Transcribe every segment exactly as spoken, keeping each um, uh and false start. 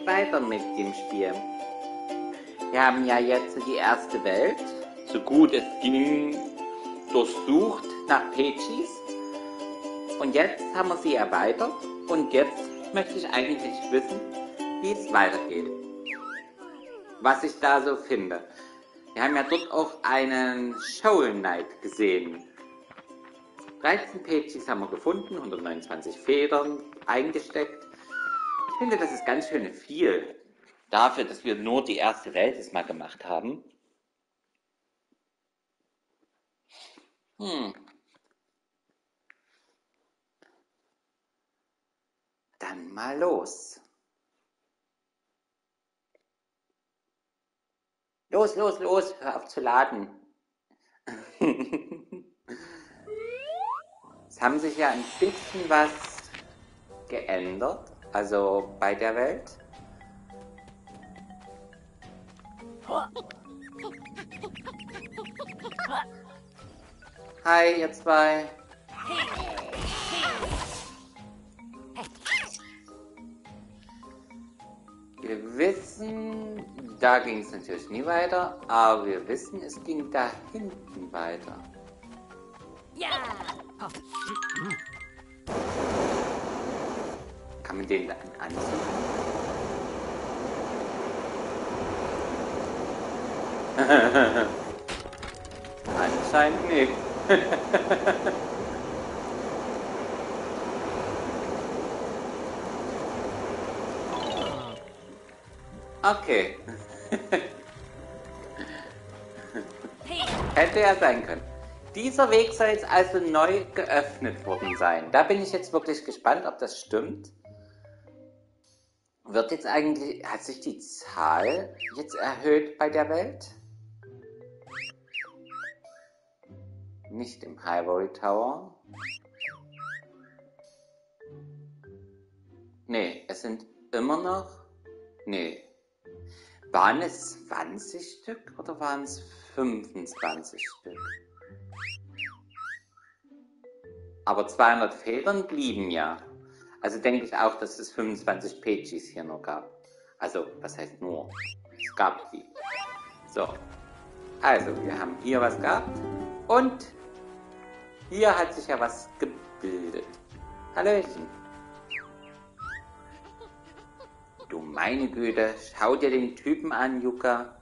weiter mit dem Spiel. Wir haben ja jetzt die erste Welt, so gut es ging, durchsucht nach Peaches. Und jetzt haben wir sie erweitert und jetzt möchte ich eigentlich wissen, wie es weitergeht. Was ich da so finde. Wir haben ja dort auch einen Shovel Knight gesehen. dreizehn Peaches haben wir gefunden, hundertneunundzwanzig Federn eingesteckt. Ich finde, das ist ganz schön viel dafür, dass wir nur die erste Welt jetzt mal gemacht haben. Hm. Dann mal los. Los, los, los, hör auf zu laden. Es haben sich ja ein bisschen was geändert, also bei der Welt. Hi, ihr zwei. Wir wissen, da ging es natürlich nie weiter, aber wir wissen, es ging da hinten weiter. Ja! Kann man den dann anziehen? Anscheinend nicht. Okay. Hätte ja sein können. Dieser Weg soll jetzt also neu geöffnet worden sein. Da bin ich jetzt wirklich gespannt, ob das stimmt. Wird jetzt eigentlich, hat sich die Zahl jetzt erhöht bei der Welt? Nicht im Highbury Tower. Nee, es sind immer noch, nee. Waren es zwanzig Stück oder waren es fünfundzwanzig Stück? Aber zweihundert Federn blieben ja. Also denke ich auch, dass es fünfundzwanzig Peaches hier nur gab. Also, was heißt nur? Es gab die. So. Also, wir haben hier was gehabt. Und hier hat sich ja was gebildet. Hallöchen. Du meine Güte, schau dir den Typen an, Yuka.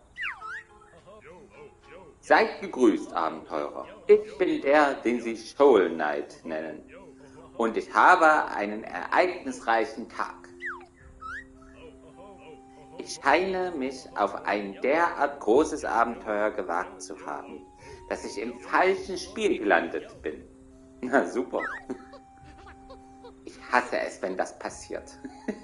Seid gegrüßt, Abenteurer. Ich bin der, den sie Shovel Knight nennen. Und ich habe einen ereignisreichen Tag. Ich scheine mich auf ein derart großes Abenteuer gewagt zu haben, dass ich im falschen Spiel gelandet bin. Na super. Ich hasse es, wenn das passiert.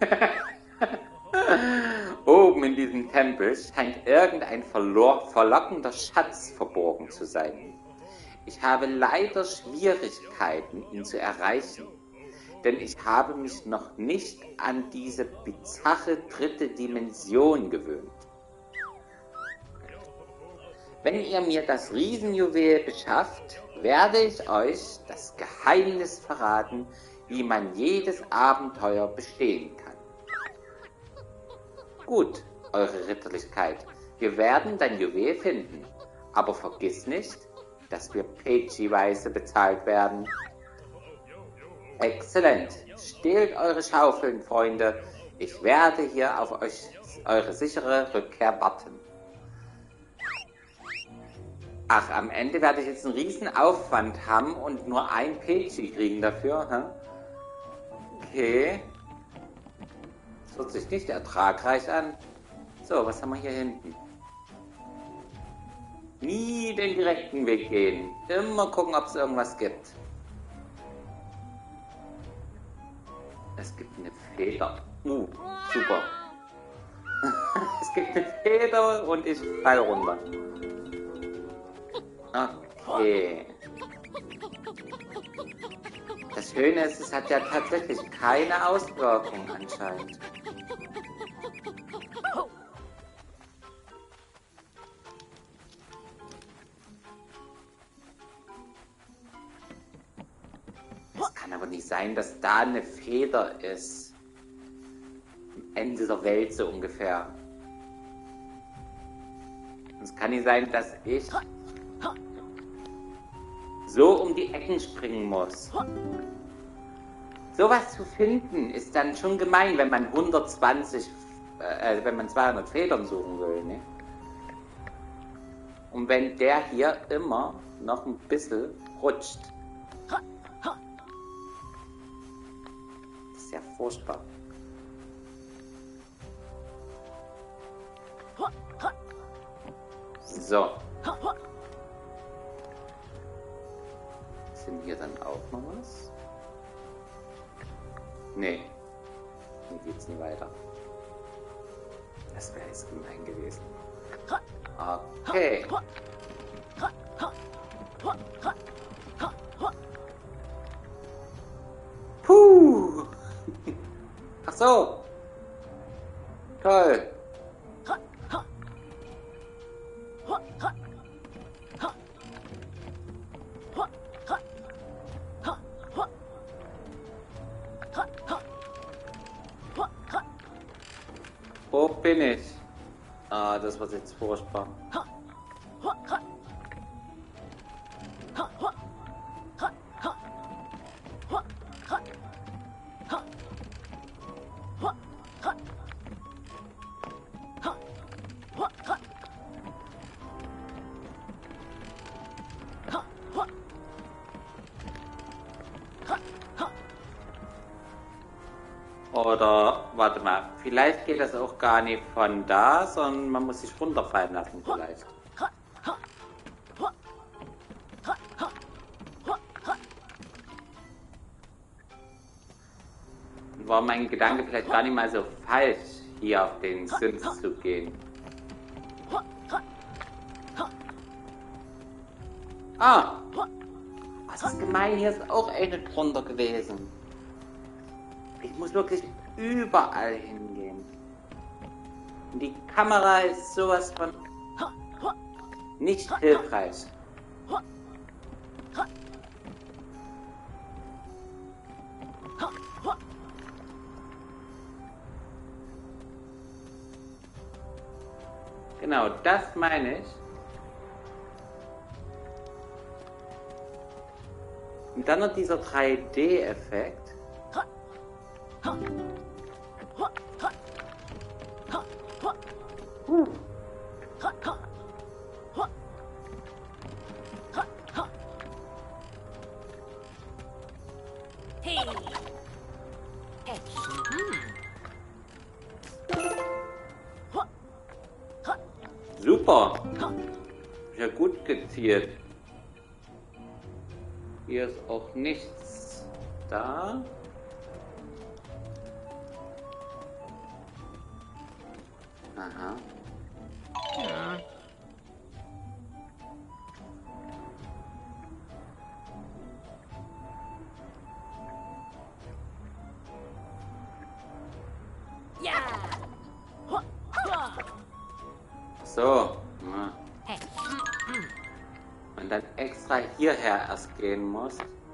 Oben in diesem Tempel scheint irgendein verlor- verlockender Schatz verborgen zu sein. Ich habe leider Schwierigkeiten, ihn zu erreichen, denn ich habe mich noch nicht an diese bizarre dritte Dimension gewöhnt. Wenn ihr mir das Riesenjuwel beschafft, werde ich euch das Geheimnis verraten, wie man jedes Abenteuer bestehen kann. Gut, eure Ritterlichkeit, wir werden dein Juwel finden, aber vergiss nicht, dass wir Peachy-weise bezahlt werden. Exzellent, stehlt eure Schaufeln, Freunde, ich werde hier auf euch, eure sichere Rückkehr warten. Ach, am Ende werde ich jetzt einen riesen Aufwand haben und nur ein Peachy kriegen dafür, hä? Okay. Das hört sich nicht ertragreich an. So, was haben wir hier hinten? Nie den direkten Weg gehen. Immer gucken, ob es irgendwas gibt. Es gibt eine Feder. Uh, super. Es gibt eine Feder und ich falle runter. Okay. Das Schöne ist, es hat ja tatsächlich keine Auswirkung anscheinend. Es kann aber nicht sein, dass da eine Feder ist. Im Ende der Welt so ungefähr. Es kann nicht sein, dass ich so um die Ecken springen muss. Sowas zu finden ist dann schon gemein, wenn man hundertzwanzig, äh, wenn man zweihundert Federn suchen will, ne? Und wenn der hier immer noch ein bisschen rutscht. Das ist ja furchtbar. So. Sind hier dann auch noch was? Nee. Hier geht's nie weiter. Das wäre jetzt gemein gewesen. Okay. Puh. Ach so. Toll. Wo bin ich? Ah, das war jetzt furchtbar. Oder, warte mal, vielleicht geht das auch gar nicht von da, sondern man muss sich runterfallen lassen vielleicht. Und war mein Gedanke vielleicht gar nicht mal so falsch, hier auf den Sims zu gehen. Ah! Was ist gemein, hier ist auch eine drunter gewesen. Ich muss wirklich überall hingehen. Und die Kamera ist sowas von nicht hilfreich. Genau, das meine ich. Und dann noch dieser drei D-Effekt. Uh. Hey. Hey. Super. Ja, gut gezielt. Hier ist auch nichts da. Aha. Ja. Ja. So. Na. Und dann extra hierher erst gehen muss.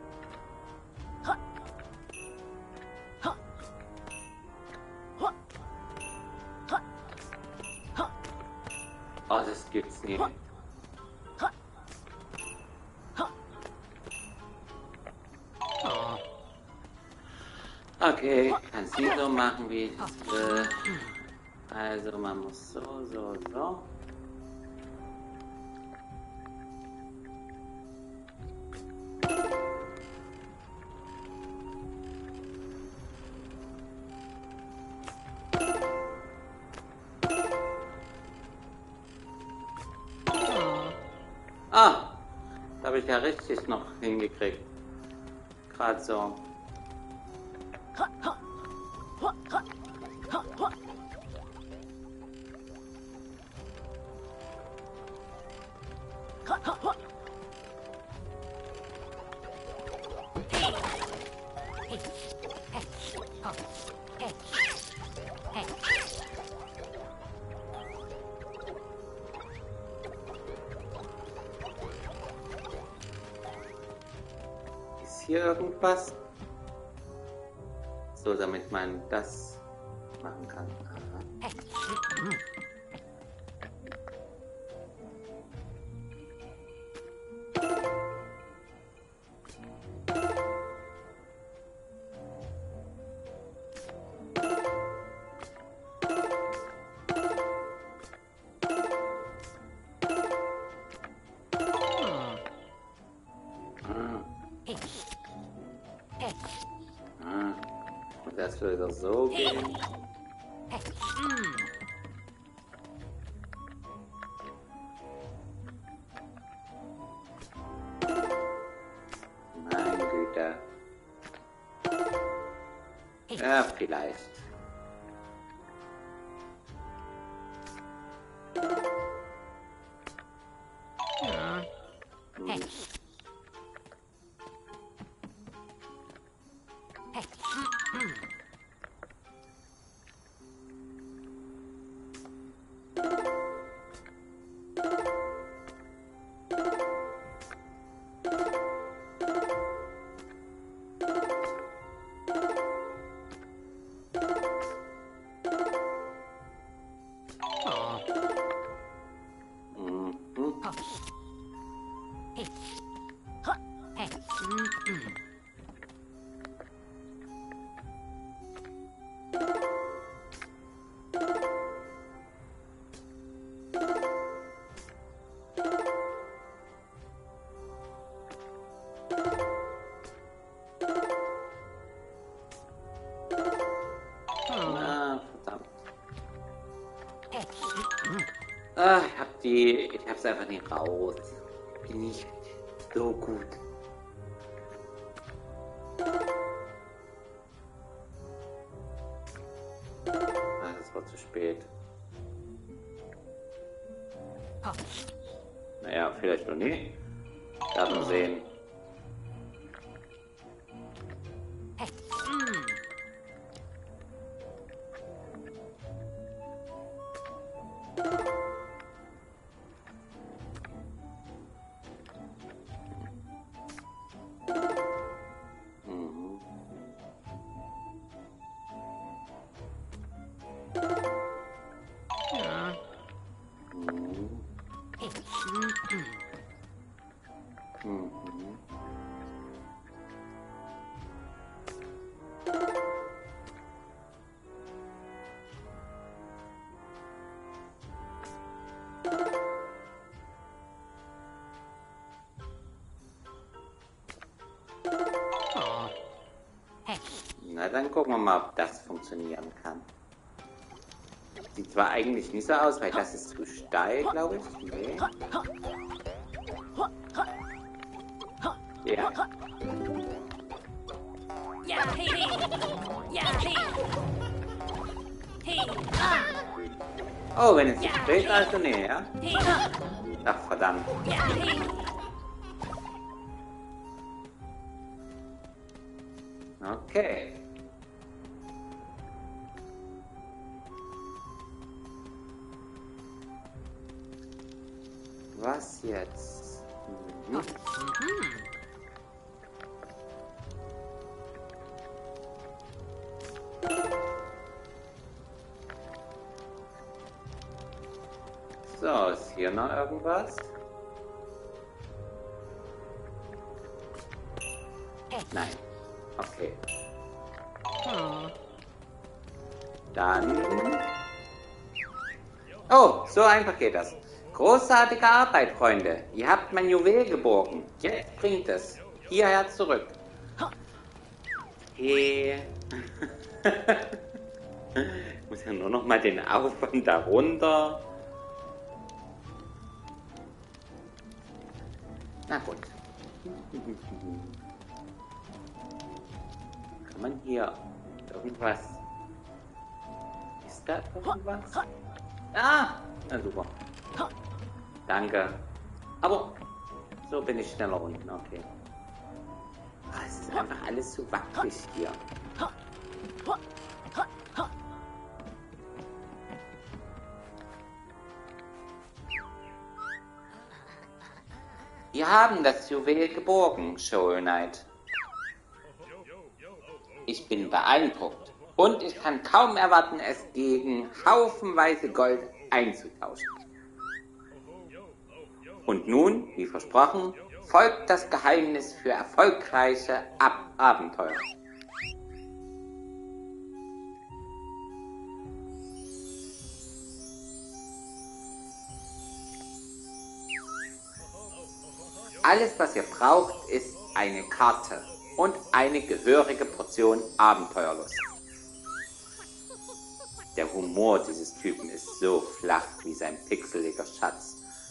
Oh, das gibt's nicht. Okay, ich kann es nicht so machen, wie ich es will. Also man muss so, so, so. Ah, da habe ich ja richtig noch hingekriegt. Gerade so. Ist hier irgendwas? So, damit man das machen kann. Aha. Das würde so gehen. Meine Güte. Ja, vielleicht. Hm. Ah, ich hab die. Ich hab's einfach nicht raus. Bin nicht so gut. Ah, das war zu spät. Naja, vielleicht noch nie. Werden wir sehen. Na, dann gucken wir mal, ob das funktionieren kann. Sieht zwar eigentlich nicht so aus, weil das ist zu steil, glaube ich. Nee. Ja. Oh, wenn es zu spät ist, also nee, ja? Ach, verdammt. Okay. Was jetzt? Mhm. So, ist hier noch irgendwas? Nein. Okay. Dann... Oh, so einfach geht das. Großartige Arbeit, Freunde. Ihr habt mein Juwel geborgen. Jetzt bringt es hierher zurück. Hey. Ich muss ja nur noch mal den Aufwand darunter. Na gut. Kann man hier irgendwas... Ist da irgendwas? Ah! Na super. Danke. Aber so bin ich schneller unten, okay. Ah, es ist einfach alles so wackelig hier. Wir haben das Juwel geborgen, Shovel Knight. Ich bin beeindruckt. Und ich kann kaum erwarten, es gegen haufenweise Gold einzutauschen. Und nun, wie versprochen, folgt das Geheimnis für erfolgreiche Ab- Abenteuer. Alles, was ihr braucht, ist eine Karte und eine gehörige Portion Abenteuerlust. Der Humor dieses Typen ist so flach wie sein pixeliger Schatz.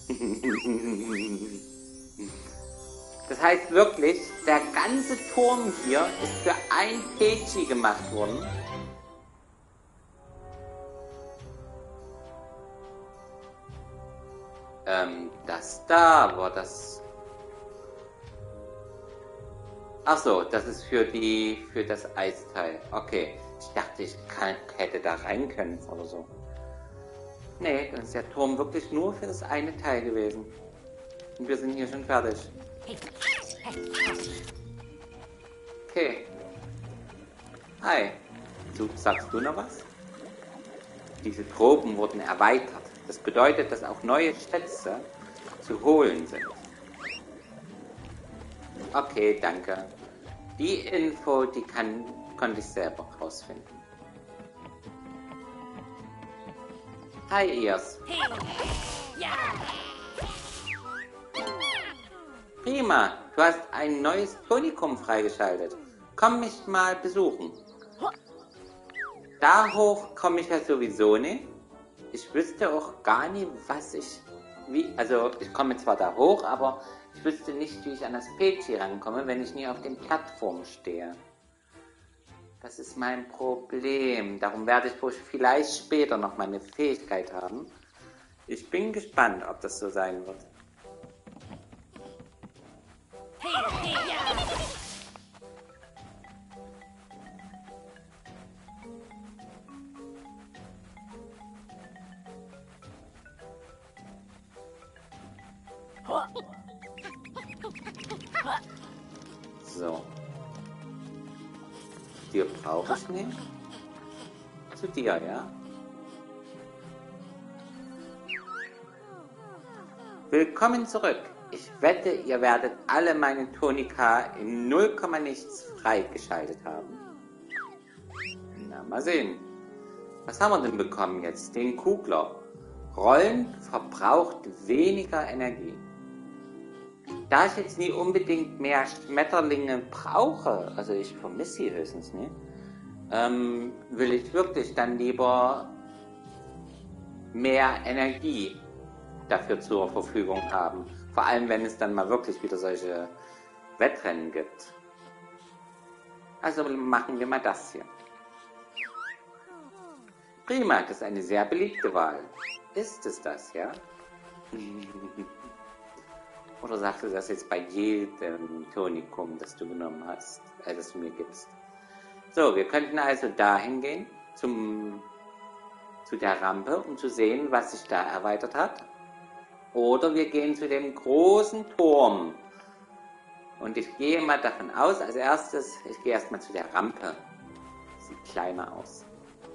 Das heißt wirklich, der ganze Turm hier ist für ein Peachy gemacht worden. Ähm, das da war das... Ach so, das ist für die, für das Eisteil. Okay, ich dachte, ich kann, hätte da rein können oder so. Nee, dann ist der Turm wirklich nur für das eine Teil gewesen. Und wir sind hier schon fertig. Okay. Hi. So, sagst du noch was? Diese Tropen wurden erweitert. Das bedeutet, dass auch neue Schätze zu holen sind. Okay, danke. Die Info, die kann, konnte ich selber rausfinden. Hi, Ears. Prima, du hast ein neues Tonikum freigeschaltet. Komm mich mal besuchen. Da hoch komme ich ja sowieso nicht. Ich wüsste auch gar nicht, was ich... Wie, also, ich komme zwar da hoch, aber ich wüsste nicht, wie ich an das Peachy rankomme, wenn ich nie auf den Plattformen stehe. Das ist mein Problem. Darum werde ich wohl vielleicht später noch meine Fähigkeit haben. Ich bin gespannt, ob das so sein wird. So. Dir brauche ich nicht. Zu dir, ja? Willkommen zurück. Ich wette, ihr werdet alle meine Tonika in null Komma nichts freigeschaltet haben. Na, mal sehen. Was haben wir denn bekommen jetzt? Den Kugler. Rollen verbraucht weniger Energie. Da ich jetzt nie unbedingt mehr Schmetterlinge brauche, also ich vermisse sie höchstens nicht, ähm, will ich wirklich dann lieber mehr Energie dafür zur Verfügung haben. Vor allem, wenn es dann mal wirklich wieder solche Wettrennen gibt. Also machen wir mal das hier. Prima, das ist eine sehr beliebte Wahl. Ist es das, ja? Oder sagst du das jetzt bei jedem Tonikum, das du genommen hast, äh, das du mir gibst? So, wir könnten also dahin gehen, zum, zu der Rampe, um zu sehen, was sich da erweitert hat. Oder wir gehen zu dem großen Turm. Und ich gehe mal davon aus, als erstes, ich gehe erstmal zu der Rampe. Sieht kleiner aus.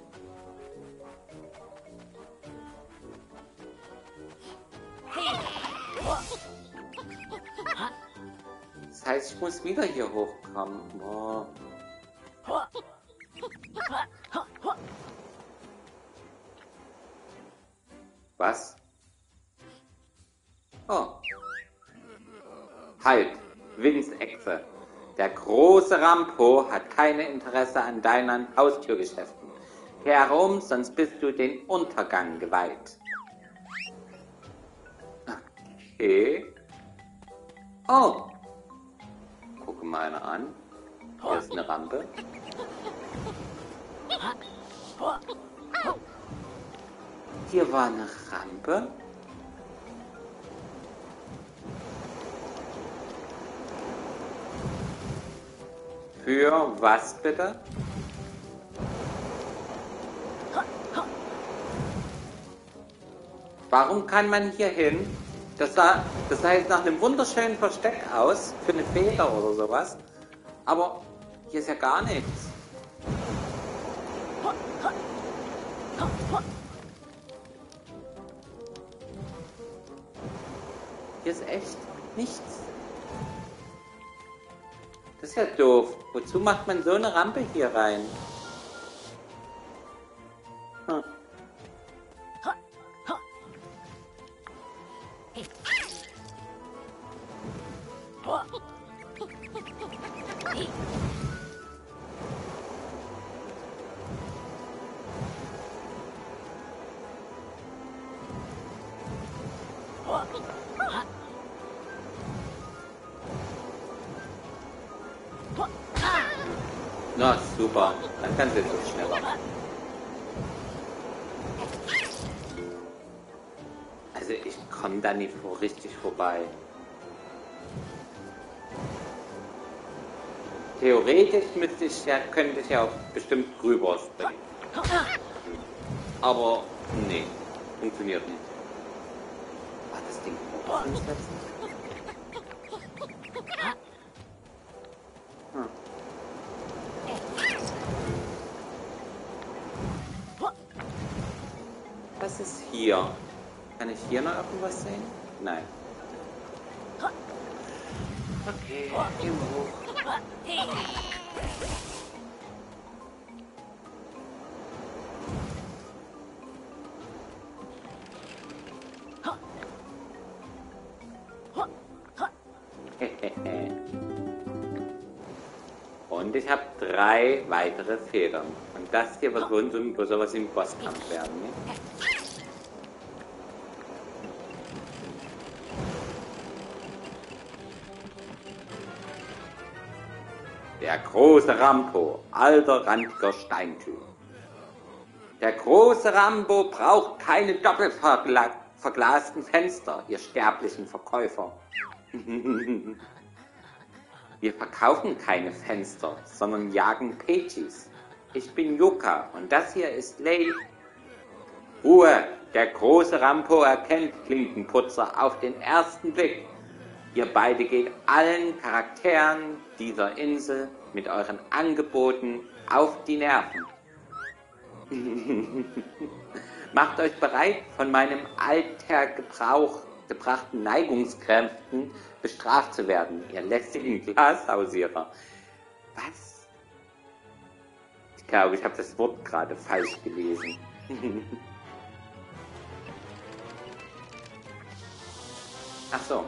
Das heißt, ich muss wieder hier hochkommen. Boah. Was? Oh. Halt, Winzechse. Der große Rampo hat keine Interesse an deinen Haustürgeschäften. Kehr herum, sonst bist du den Untergang geweiht. Okay. Oh. Gucke mal einer an. Hier ist eine Rampe. Hier war eine Rampe. Für was bitte? Warum kann man hier hin? Das sah, das sah jetzt nach einem wunderschönen Versteck aus, für eine Feder oder sowas. Aber hier ist ja gar nichts. Hier ist echt nichts. Das ist ja doof. Wozu macht man so eine Rampe hier rein? Hm. Na, super. Dann kann sie jetzt schneller. Also ich komme da nicht so richtig vorbei. Theoretisch müsste ich ja, könnte ich ja auch bestimmt rüber springen. Aber nee, funktioniert nicht. Ah, das Ding ansetzen. Hm. Was ist hier? Kann ich hier noch irgendwas sehen? Nein. Okay, gehen wir hoch. Und ich habe drei weitere Federn. Und das hier wird wohl so sowas im Bosskampf werden, ne? Der große Rambo, alter, randiger Steintyp. Der große Rambo braucht keine doppelverglasten Fenster, ihr sterblichen Verkäufer. Wir verkaufen keine Fenster, sondern jagen Peaches. Ich bin Yuka und das hier ist Lei. Ruhe, der große Rambo erkennt Klinkenputzer auf den ersten Blick. Ihr beide geht allen Charakteren dieser Insel mit euren Angeboten auf die Nerven. Macht euch bereit, von meinem Altergebrauch gebrachten Neigungskräften bestraft zu werden, ihr lästigen Glashausierer. Was? Ich glaube, ich habe das Wort gerade falsch gelesen. Ach so.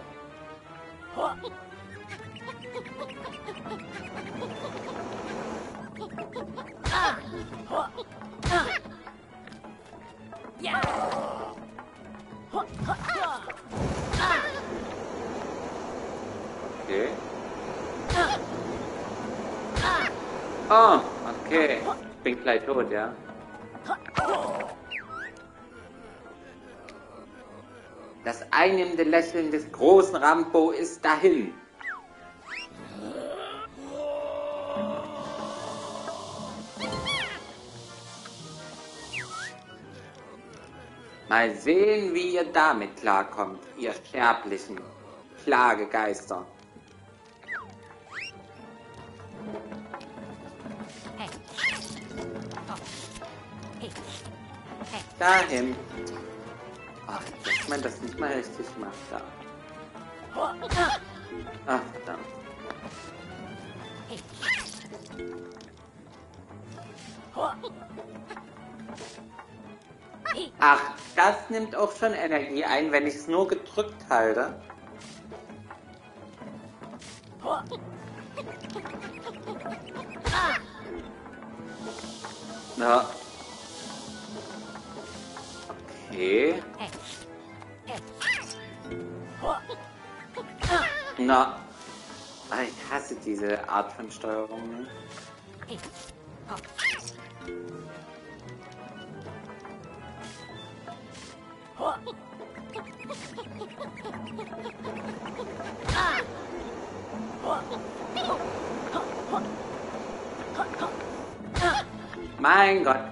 Okay. Oh, okay. Ich bin gleich tot, ja. Das einnehmende Lächeln des großen Rambo ist dahin. Mal sehen, wie ihr damit klarkommt, ihr sterblichen Plagegeister. Dahin. Ach, dass man das nicht mal richtig macht, da. Ach, verdammt. Ach, das nimmt auch schon Energie ein, wenn ich es nur gedrückt halte. Na. Okay. Na. Ah, ich hasse diese Art von Steuerung. Ne? Mein Gott.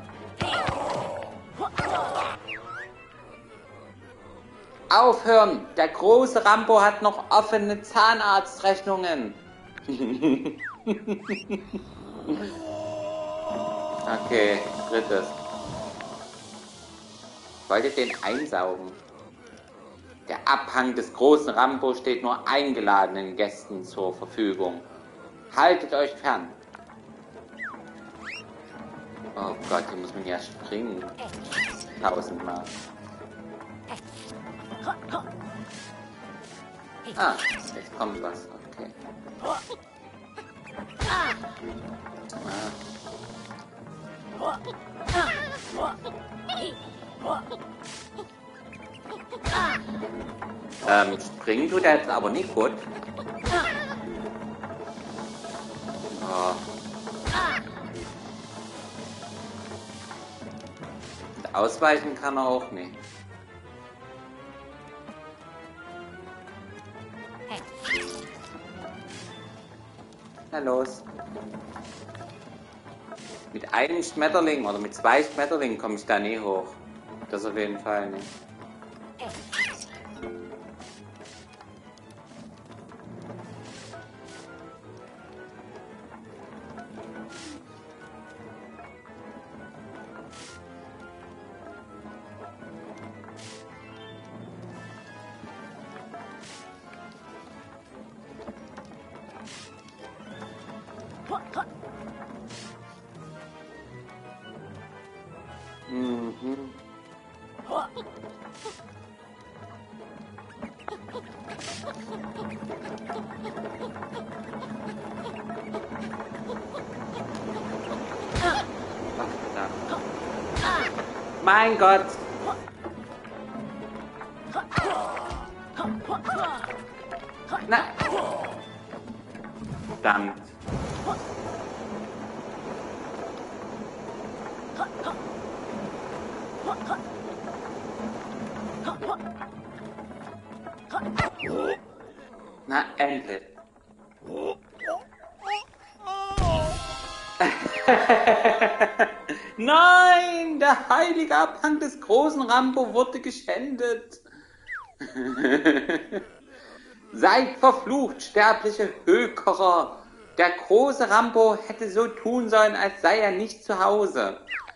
Aufhören! Der große Rambo hat noch offene Zahnarztrechnungen. Okay. drittes. Ich wollte den einsaugen. Der Abhang des großen Rambo steht nur eingeladenen Gästen zur Verfügung. Haltet euch fern. Oh Gott, hier muss man ja springen. Tausendmal. Ah, jetzt kommt was. Okay. Ah. Ähm, springen tut er jetzt aber nicht gut. Oh. Und ausweichen kann er auch nicht. Na los. Mit einem Schmetterling oder mit zwei Schmetterlingen komme ich da nie hoch. Das auf jeden Fall nicht. Mhm. Mein Gott! Na! Verdammt! Na, endlich. Nein, der heilige Abhang des großen Rambo wurde geschändet. Seid verflucht, sterbliche Hökerer. Der große Rambo hätte so tun sollen, als sei er nicht zu Hause.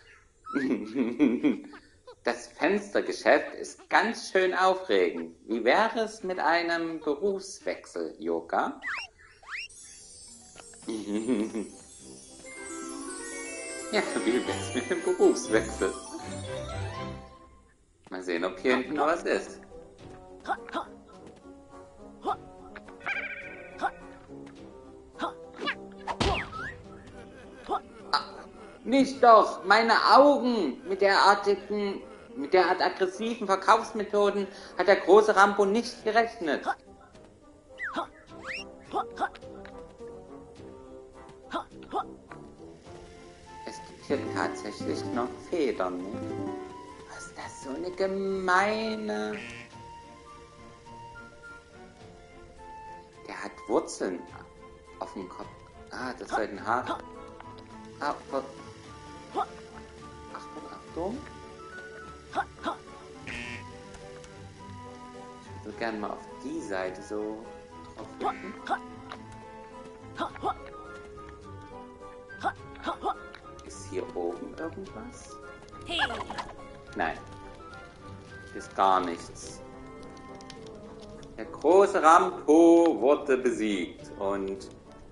Das Fenstergeschäft ist ganz schön aufregend. Wie wäre es mit einem Berufswechsel, Joka? Ja, wie wär's mit dem Berufswechsel? Mal sehen, ob hier hinten noch was ist. Nicht doch! Meine Augen! Mit derartigen, mit derart aggressiven Verkaufsmethoden hat der große Rambo nicht gerechnet. Es gibt hier tatsächlich noch Federn, ne? Was ist das so eine gemeine... Der hat Wurzeln auf dem Kopf. Ah, das ist ein Haar. Ah, oh. Achtung, Achtung. Ich würde gerne mal auf die Seite so drauf drücken. Ist hier oben irgendwas? Nein. Ist gar nichts. Der große Rambo wurde besiegt und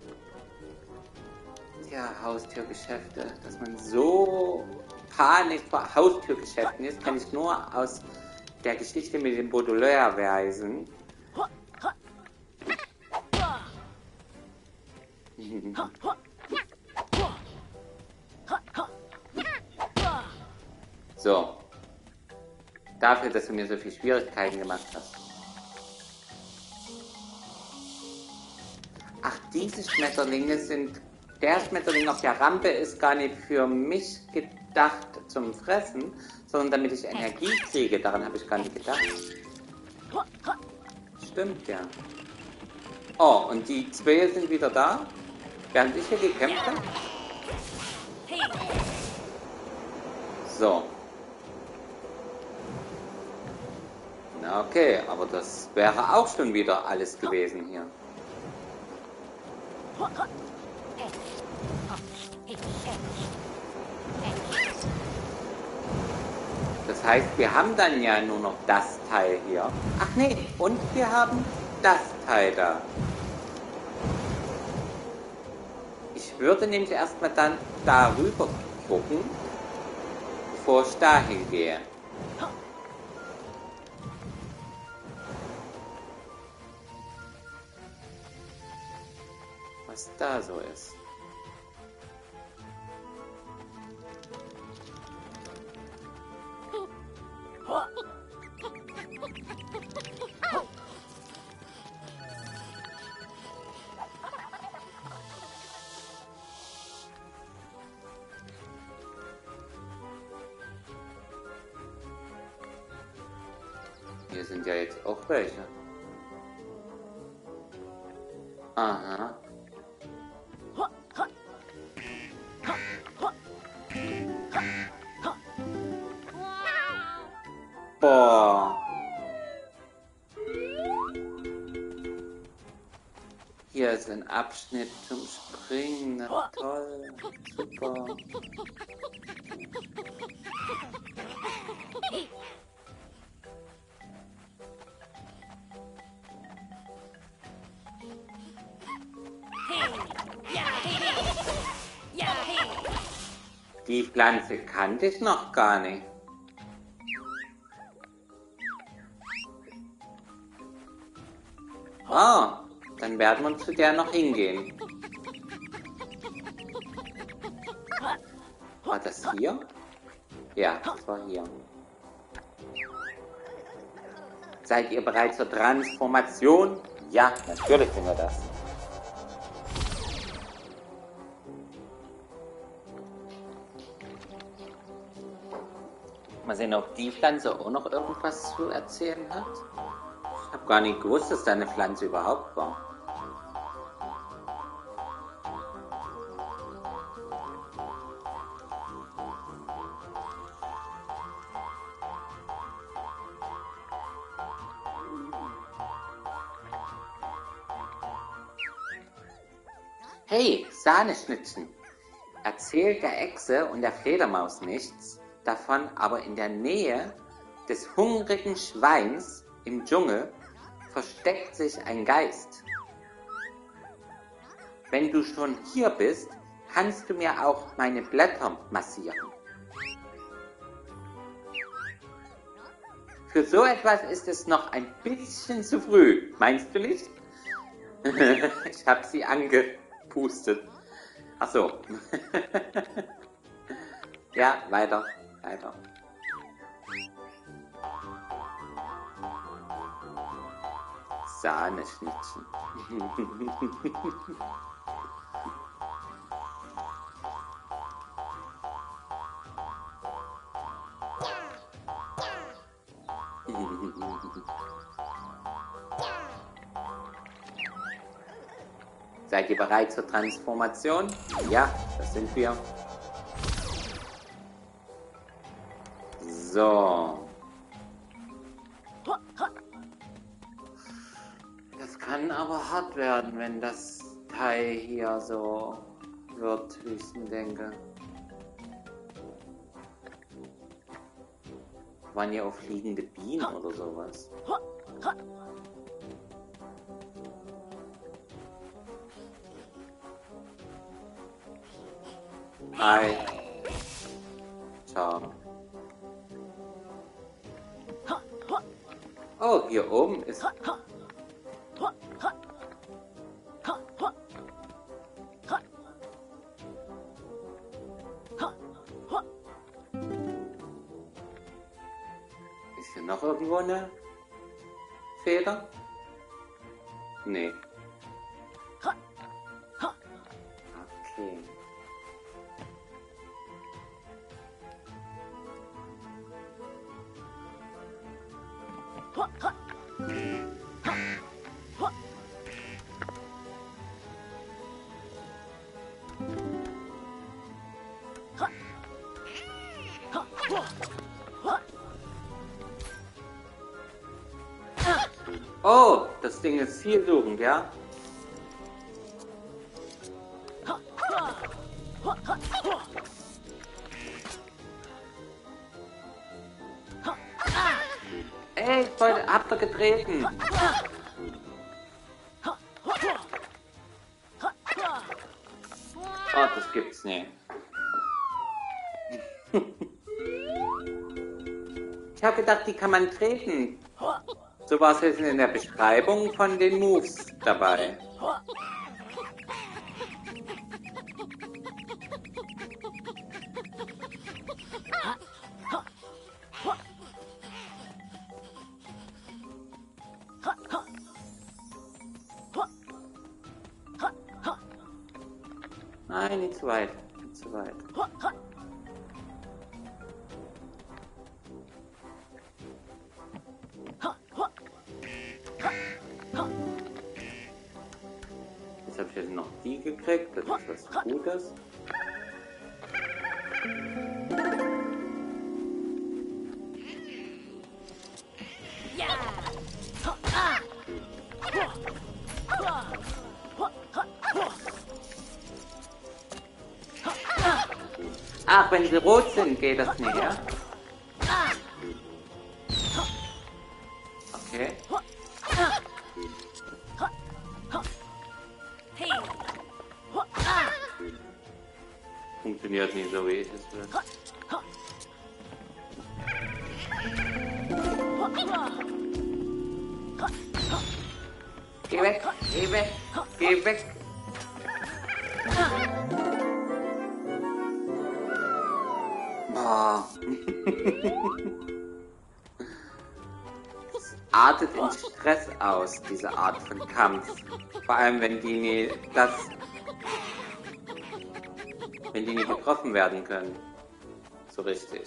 ja, Haustürgeschäfte, dass man so panisch vor Haustürgeschäften ist, kann ich nur aus der Geschichte mit dem Baudelaire weisen. So. Dafür, dass du mir so viel Schwierigkeiten gemacht hast. Ach, diese Schmetterlinge sind... Der Schmetterling auf der Rampe ist gar nicht für mich gedacht zum Fressen, sondern damit ich Energie kriege. Daran habe ich gar nicht gedacht. Stimmt, ja. Oh, und die zwei sind wieder da, während ich hier gekämpft habe. So. Na okay, aber das wäre auch schon wieder alles gewesen hier. Das heißt, wir haben dann ja nur noch das Teil hier. Ach nee, und wir haben das Teil da. Ich würde nämlich erstmal dann darüber gucken, bevor ich dahin gehe. Was da so ist. Hier sind ja jetzt auch welche. Aha. Boah. Hier ist ein Abschnitt zum Springen. Na toll. Super. Die Pflanze kannte ich noch gar nicht. Ah, dann werden wir zu der noch hingehen. War das hier? Ja, das war hier. Seid ihr bereit zur Transformation? Ja, natürlich sind wir das. Mal sehen, ob die Pflanze auch noch irgendwas zu erzählen hat. Ich habe gar nicht gewusst, dass da eine Pflanze überhaupt war. Hey, Sahneschnittchen! Erzählt der Echse und der Fledermaus nichts davon, aber in der Nähe des hungrigen Schweins im Dschungel versteckt sich ein Geist. Wenn du schon hier bist, kannst du mir auch meine Blätter massieren. Für so etwas ist es noch ein bisschen zu früh, meinst du nicht? Ich habe sie angepustet. Ach so. Ja, weiter, weiter. Sahneschnittchen. Seid ihr bereit zur Transformation? Ja, das sind wir. So. Das kann aber hart werden, wenn das Teil hier so wird, wie ich mir denke. Waren hier auch fliegende Bienen oder sowas? Hi. Ciao. Oh, hier oben ist... Ist hier noch irgendwo eine Feder? Nee. Okay. Oh, das Ding ist zielsuchend, ja? Ey, ich wollte, hab doch getreten. Oh, das gibt's nicht. Ich habe gedacht, die kann man treten. So war es jetzt in der Beschreibung von den Moves dabei. Nein, nicht zu weit. Nicht zu weit. Jetzt habe ich jetzt noch die gekriegt. Das ist was Gutes. Ach, wenn sie rot sind, geht das nicht, ja? Okay. Funktioniert nicht so, wie ich es will. Geh weg, geh weg, geh weg. Oh. Es artet in Stress aus, diese Art von Kampf. Vor allem, wenn die nie, das, wenn die nie getroffen werden können. So richtig.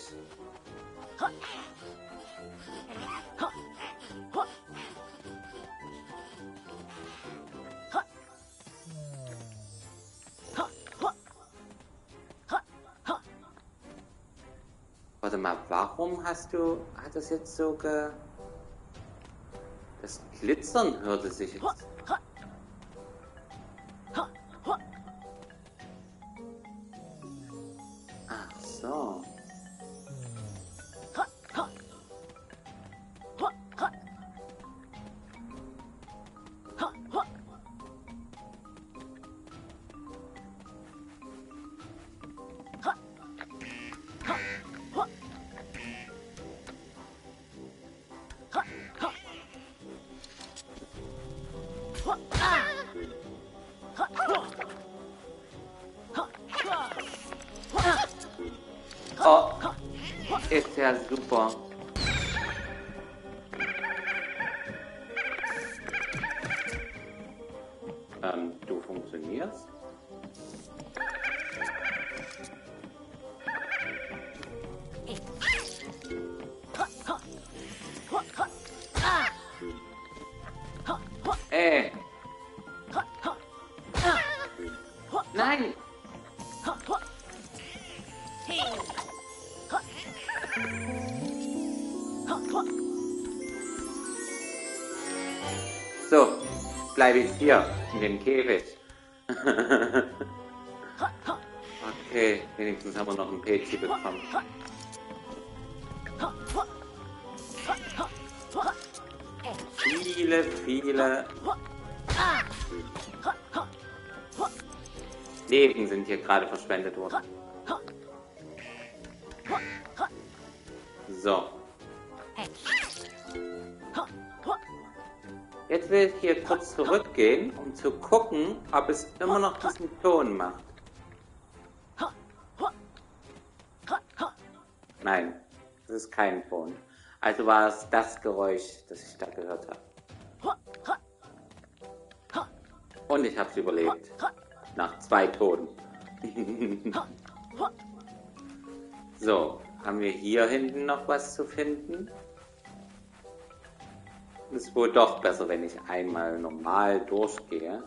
Warte mal, warum hast du, hat das jetzt so ge... Das Glitzern hörte sich jetzt... Ach so. Oh, ist ja super. Ähm, du funktionierst? Ey. Nein. So, bleibe ich hier in dem Käfig. Okay, wenigstens haben wir noch einen Petsy bekommen. Viele, viele Leben sind hier gerade verschwendet worden. So. Jetzt will ich hier kurz zurückgehen, um zu gucken, ob es immer noch diesen Ton macht. Nein, das ist kein Ton. Also war es das Geräusch, das ich da gehört habe. Und ich habe es überlebt. Nach zwei Toten. So, haben wir hier hinten noch was zu finden? Ist wohl doch besser, wenn ich einmal normal durchgehe.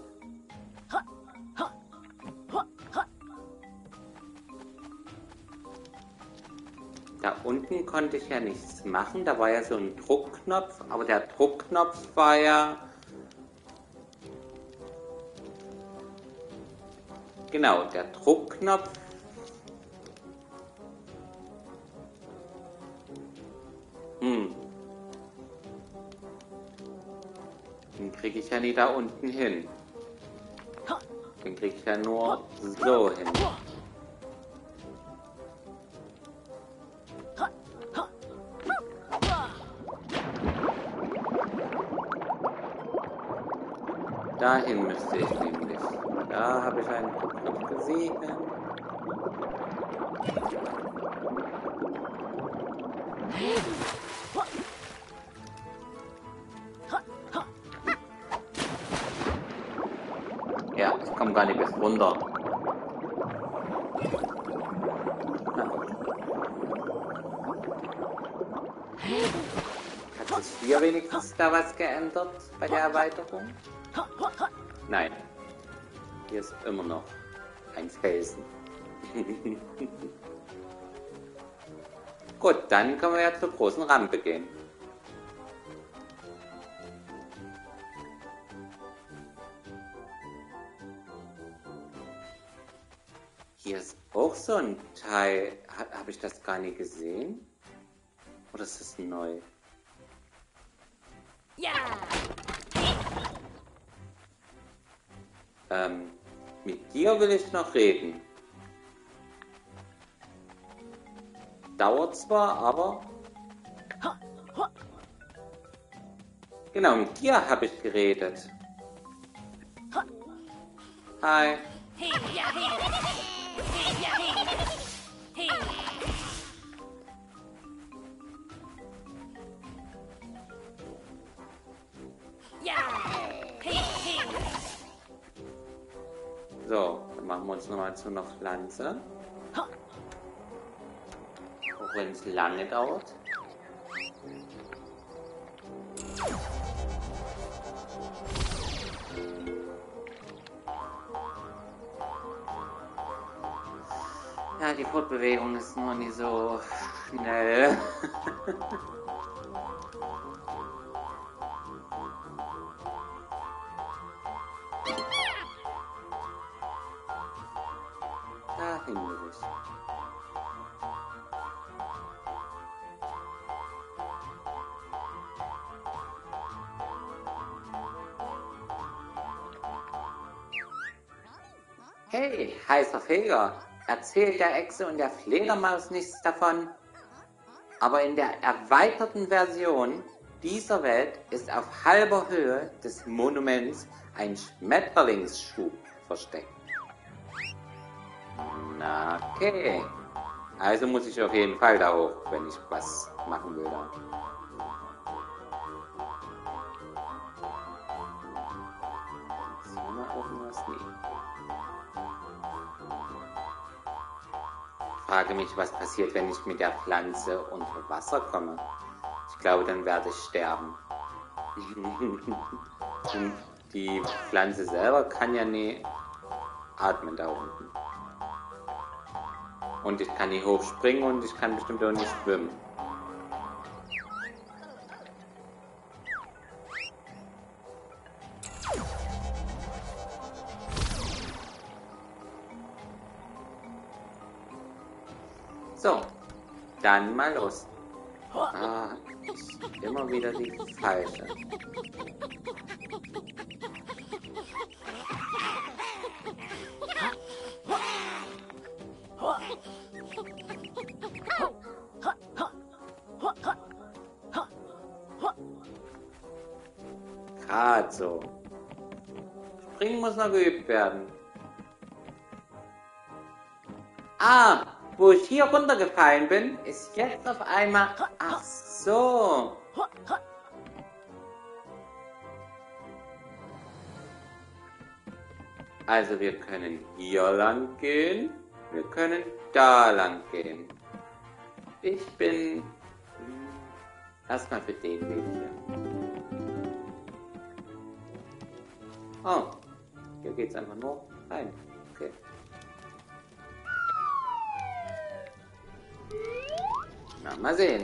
Da unten konnte ich ja nichts machen, da war ja so ein Druckknopf, aber der Druckknopf war ja... Genau, der Druckknopf... Hm. Den kriege ich ja nie da unten hin. Den kriege ich ja nur so hin. Dahin müsste ich nämlich. Da habe ich einen Punkt noch gesehen. Ja, ich komme gar nicht bis runter. Hat sich hier wenigstens da was geändert bei der Erweiterung? Nein. Hier ist immer noch ein Felsen. Gut, dann können wir ja zur großen Rampe gehen. Hier ist auch so ein Teil. Ha- Habe ich das gar nicht gesehen? Oder ist das neu? Ja. Ähm, mit dir will ich noch reden. Dauert zwar, aber... Genau, mit dir habe ich geredet. Hi. Hey, ja, hey. Hey, ja, hey. Hey. Ja. Hey, hey. So, dann machen wir uns nochmal zu einer Pflanze. Auch wenn es lange dauert. Ja, die Fortbewegung ist noch nicht so schnell. Dahin will ich. Hey, heißer Feger, erzählt der Echse und der Fledermaus nichts davon? Aber in der erweiterten Version dieser Welt ist auf halber Höhe des Monuments ein Schmetterlingsschub versteckt. Na, okay. Also muss ich auf jeden Fall da hoch, wenn ich was machen will da. Sehen wir irgendwas? Nee. Ich frage mich, was passiert, wenn ich mit der Pflanze unter Wasser komme. Ich glaube, dann werde ich sterben. Und die Pflanze selber kann ja nie atmen da unten. Und ich kann nie hochspringen und ich kann bestimmt auch nicht schwimmen. So, dann mal los. Ah, ich immer wieder die falsche. Gerade so. Springen muss noch geübt werden. Ah, wo ich hier runtergefallen bin, ist jetzt auf einmal... Ach so. Also wir können hier lang gehen, wir können da lang gehen. Ich bin hm, erstmal für den Weg hier. Oh, hier geht's einfach nur rein. Okay. Na, mal sehen.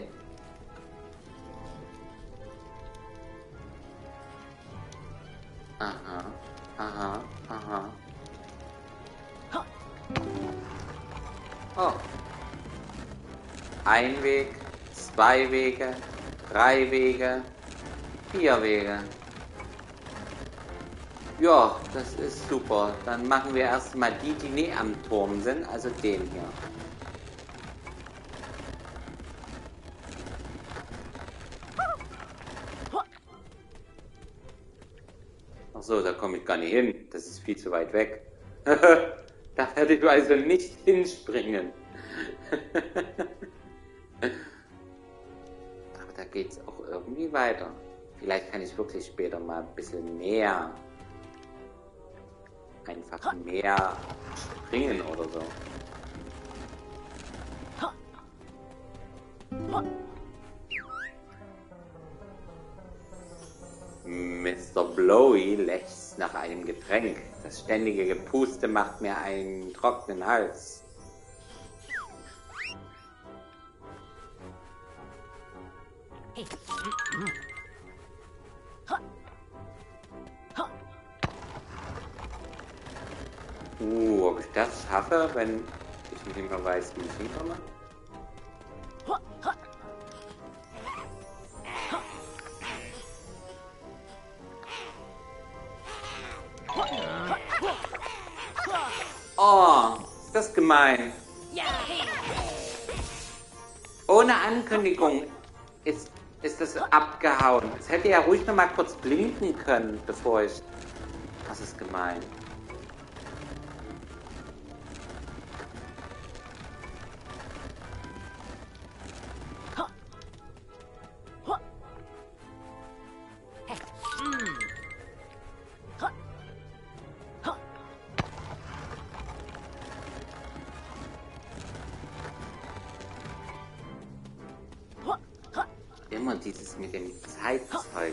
Aha, aha, aha. Oh. Ein Weg, zwei Wege, drei Wege, vier Wege. Ja, das ist super. Dann machen wir erstmal die, die nicht am Turm sind, also den hier. Ach so, da komme ich gar nicht hin. Das ist viel zu weit weg. Da werde ich also nicht hinspringen. Aber da geht es auch irgendwie weiter. Vielleicht kann ich wirklich später mal ein bisschen mehr, einfach mehr springen oder so. Mister Blowy lechzt nach einem Getränk. Das ständige Gepuste macht mir einen trockenen Hals. Uh, ob ich das schaffe, wenn ich nicht mehr weiß, wie ich hinkomme? Oh, ist das gemein. Ohne Ankündigung ist, ist das abgehauen. Es hätte ja ruhig noch mal kurz blinken können, bevor ich... Das ist gemein. Immer dieses mit dem Zeitzeug.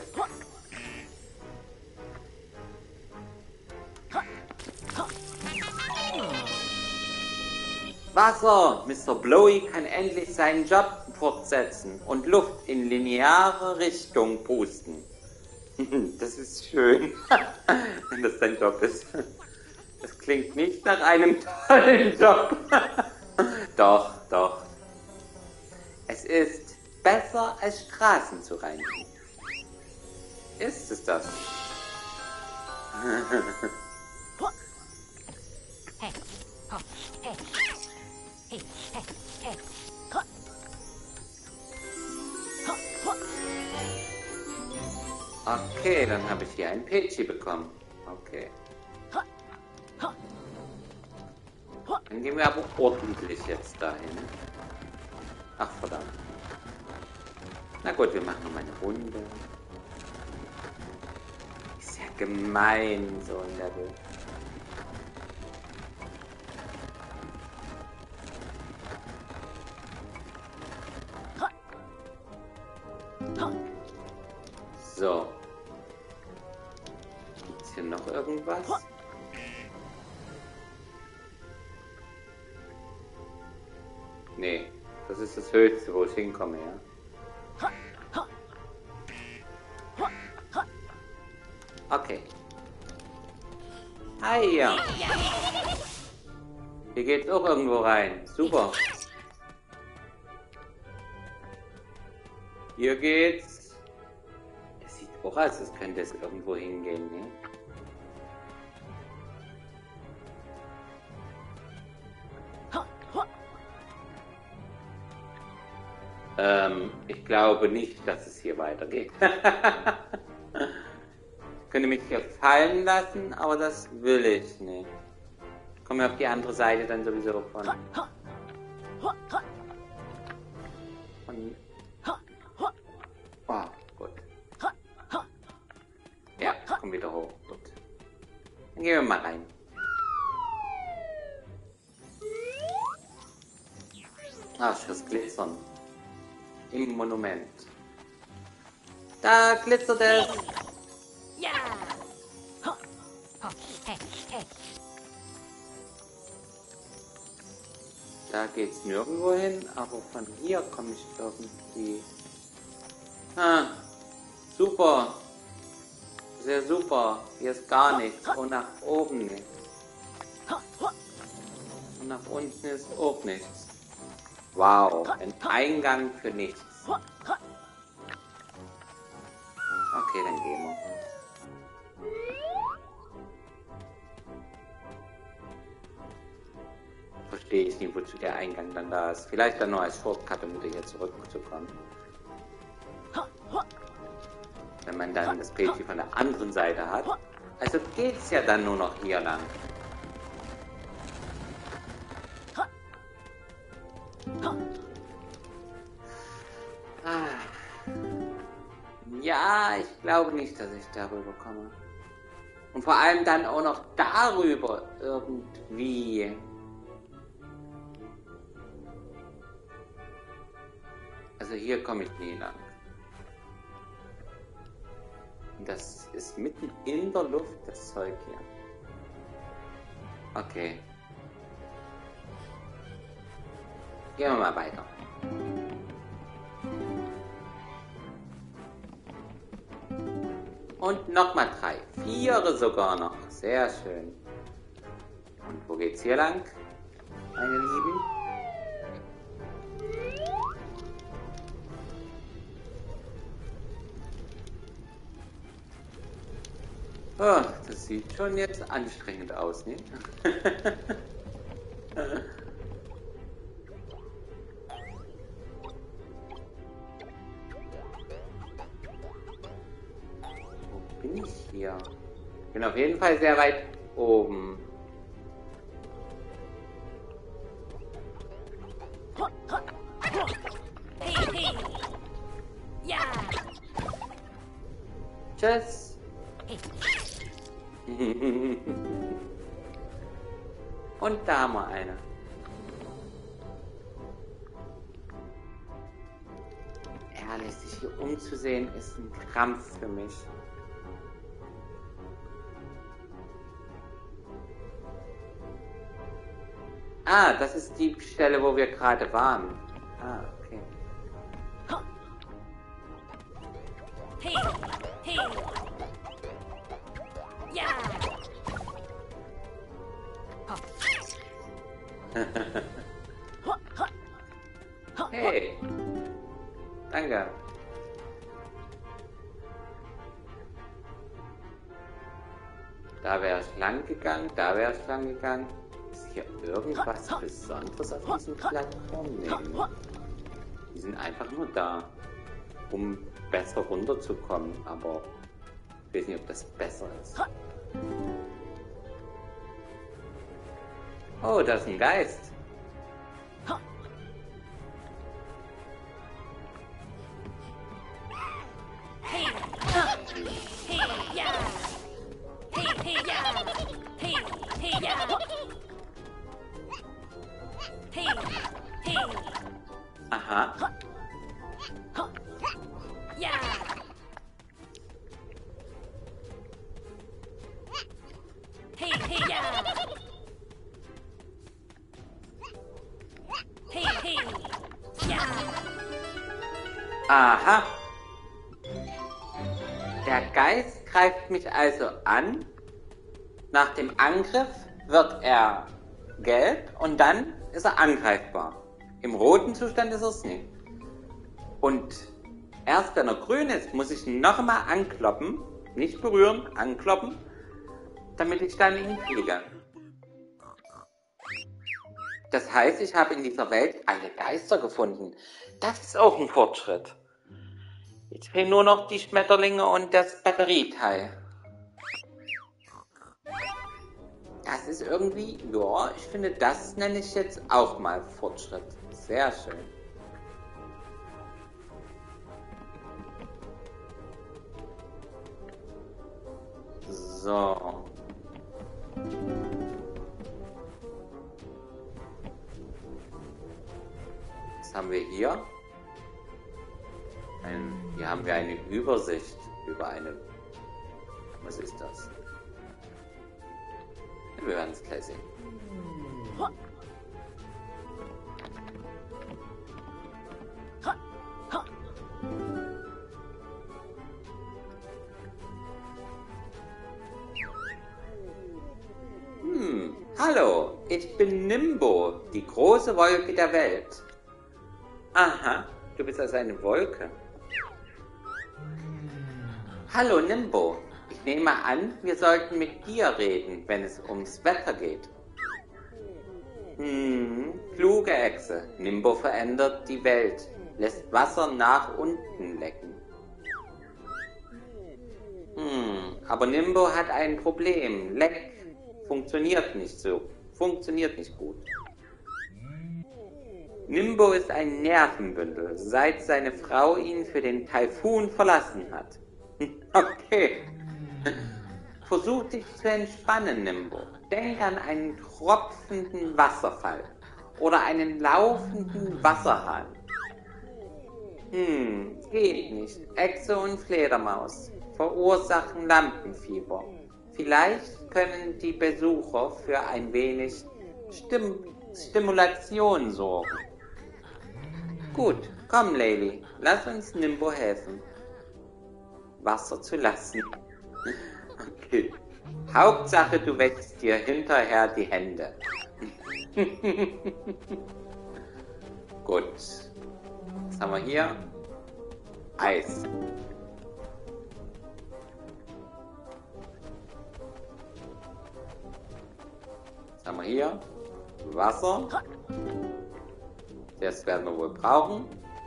Wasser! Mister Blowy kann endlich seinen Job fortsetzen und Luft in lineare Richtung pusten. Das ist schön, wenn das dein Job ist. Das klingt nicht nach einem tollen Job. Doch, doch. Es ist besser als Straßen zu reinigen. Ist es das? Okay, dann habe ich hier ein Peachy bekommen. Okay. Dann gehen wir aber ordentlich jetzt dahin. Ach, verdammt. Na gut, wir machen noch mal eine Runde. Ist ja gemein, so ein Level. So. Gibt's hier noch irgendwas? Nee, das ist das Höchste, wo ich hinkomme, ja. Okay. Hi, ja. Hier geht's auch irgendwo rein. Super. Hier geht's. Es sieht auch aus, als könnte es irgendwo hingehen, ne? Ähm, ich glaube nicht, dass es hier weitergeht. Ich könnte mich hier fallen lassen, aber das will ich nicht. Ich komme auf die andere Seite dann sowieso von. von oh, gut. Ja, ich komme wieder hoch. Gut. Dann gehen wir mal rein. Ach, das Glitzern. Im Monument. Da glitzert es. Ja. Da geht's nirgendwo hin, aber von hier komme ich irgendwie. Ah, super. Sehr super. Hier ist gar nichts. Und nach oben nichts. Und nach unten ist auch nichts. Wow, ein Eingang für nichts. Okay, dann gehen wir. verstehe ich nicht, wozu der Eingang dann da ist. Vielleicht dann nur als Shortcut, um wieder hier zurückzukommen. Wenn man dann das Peachy von der anderen Seite hat. Also geht's ja dann nur noch hier lang. Ah. Ja, ich glaube nicht, dass ich darüber komme. Und vor allem dann auch noch darüber irgendwie. Also hier komme ich nie lang. Und das ist mitten in der Luft, das Zeug hier. Okay. Gehen wir mal weiter. Und nochmal drei. Viere sogar noch. Sehr schön. Und wo geht's hier lang, meine Lieben? Oh, das sieht schon jetzt anstrengend aus, ne? Wo bin ich hier? Ich bin auf jeden Fall sehr weit oben. Ja. Tschüss. Und da haben wir eine. Ehrlich, sich hier umzusehen, ist ein Krampf für mich. Ah, das ist die Stelle, wo wir gerade waren. Ah, okay. Hey, hey. Ja. Hey. Danke. Da wäre ich lang gegangen, da wäre ich lang gegangen. Ist hier irgendwas Besonderes auf diesen Plattformen? Nee. Die sind einfach nur da, um besser runterzukommen, aber ich weiß nicht, ob das besser ist. Oh, da ist ein Geist. Hey, hey, ja. Hey, hey, ja. Hey, hey, ja. Hey, hey. Aha. Ja. Hey, hey, ja. Hey, hey. Ja. Aha. Der Geist greift mich also an. Nach dem Angriff wird er gelb und dann ist er angreifbar. Im roten Zustand ist er es nicht. Und erst wenn er grün ist, muss ich ihn nochmal ankloppen. Nicht berühren, ankloppen, damit ich dann ihn kriege. Das heißt, ich habe in dieser Welt alle Geister gefunden. Das ist auch ein Fortschritt. Jetzt fehlen nur noch die Schmetterlinge und das Batterieteil. Das ist irgendwie, ja, ich finde, das nenne ich jetzt auch mal Fortschritt. Sehr schön. So. Was haben wir hier? Ein, hier haben wir eine Übersicht über eine... Was ist das? Wir werden es gleich sehen. Hm, hallo, ich bin Nimbo, die große Wolke der Welt. Aha, du bist also eine Wolke. Hallo Nimbo, ich nehme an, wir sollten mit dir reden, wenn es ums Wetter geht. Hm, kluge Echse. Nimbo verändert die Welt, lässt Wasser nach unten lecken. Hm, aber Nimbo hat ein Problem. Leck funktioniert nicht so. Funktioniert nicht gut. Nimbo ist ein Nervenbündel, seit seine Frau ihn für den Taifun verlassen hat. Okay. Versuch dich zu entspannen, Nimbo. Denk an einen tropfenden Wasserfall oder einen laufenden Wasserhahn. Hm, geht nicht. Echse und Fledermaus verursachen Lampenfieber. Vielleicht können die Besucher für ein wenig Stim Stimulation sorgen. Gut, komm, Layli, lass uns Nimbo helfen, Wasser zu lassen. Okay. Hauptsache, du wäschst dir hinterher die Hände. Gut. Was haben wir hier? Eis. Was haben wir hier? Wasser. Das werden wir wohl brauchen.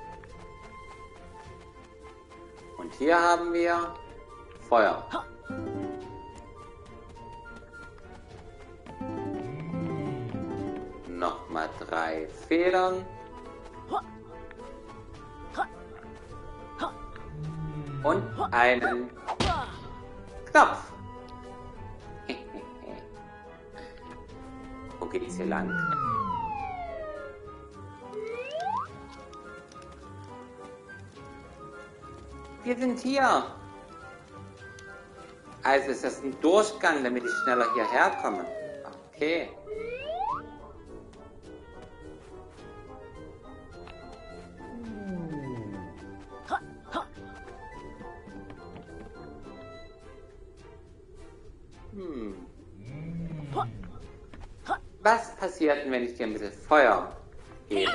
Und hier haben wir Feuer. Nochmal drei Federn. Und einen Knopf. Wo geht's hier lang? Wir sind hier. Also ist das ein Durchgang, damit ich schneller hierher komme. Okay. Hm. Was passiert denn, wenn ich dir ein bisschen Feuer gebe?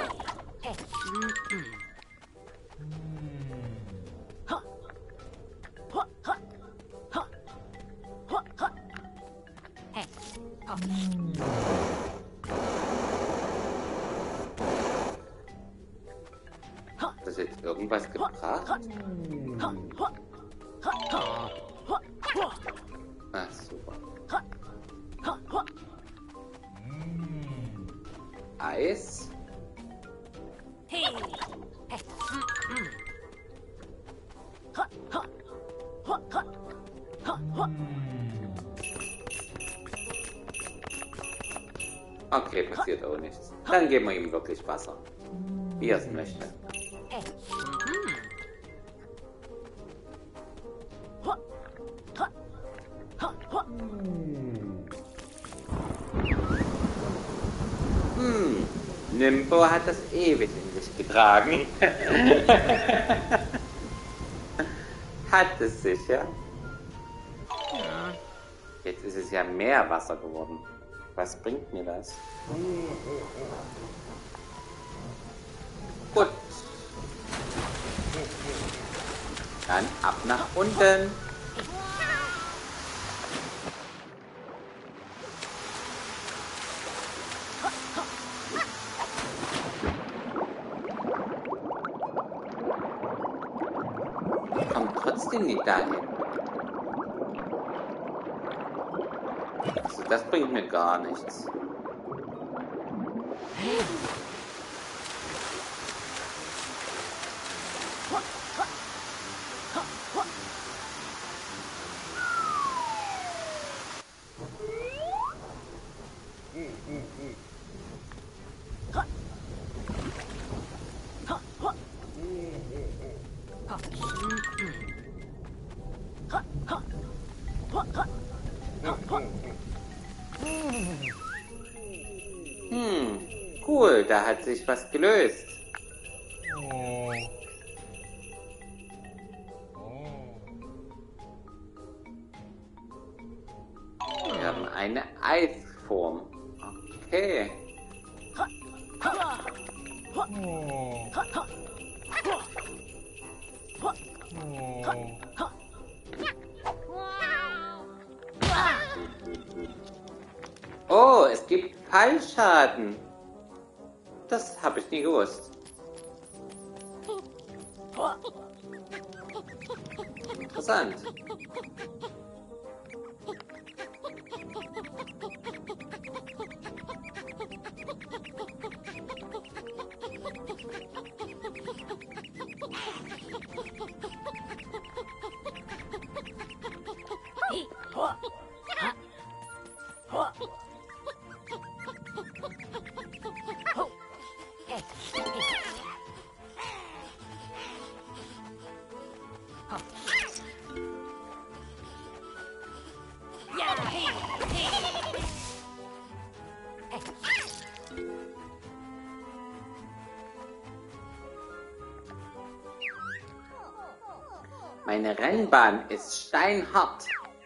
Hat das jetzt irgendwas gebracht? Ach, super. Eis. Okay, passiert auch nichts. Dann geben wir ihm wirklich Wasser. Wie er es möchte. Hm, Nimbo hat das ewig in sich getragen. Hat es sicher. Jetzt ist es ja mehr Wasser geworden. Was bringt mir das? Gut. Dann ab nach unten. Ich komme trotzdem nicht dahin. Also das bringt mir gar nichts. Hm, cool, da hat sich was gelöst. Wir haben eine Eisform. Okay. Oh, es gibt Fallschaden. Das habe ich nie gewusst. Interessant. Meine Rennbahn ist steinhart.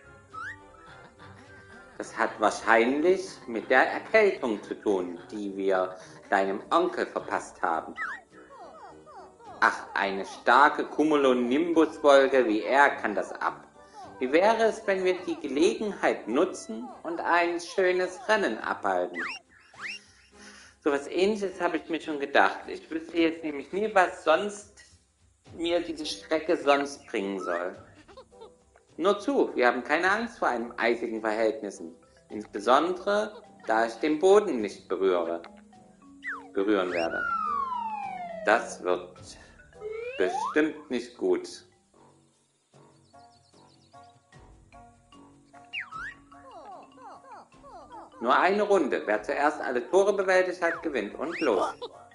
Das hat wahrscheinlich mit der Erkältung zu tun, die wir deinem Onkel verpasst haben. Ach, eine starke Cumulonimbus-Wolke wie er kann das ab. Wie wäre es, wenn wir die Gelegenheit nutzen und ein schönes Rennen abhalten? So was Ähnliches habe ich mir schon gedacht. Ich wüsste jetzt nämlich nie, was sonst mir diese Strecke sonst bringen soll. Nur zu, wir haben keine Angst vor einem eisigen Verhältnissen. Insbesondere, da ich den Boden nicht berühre, berühren werde. Das wird bestimmt nicht gut. Nur eine Runde. Wer zuerst alle Tore bewältigt hat, gewinnt. Und los.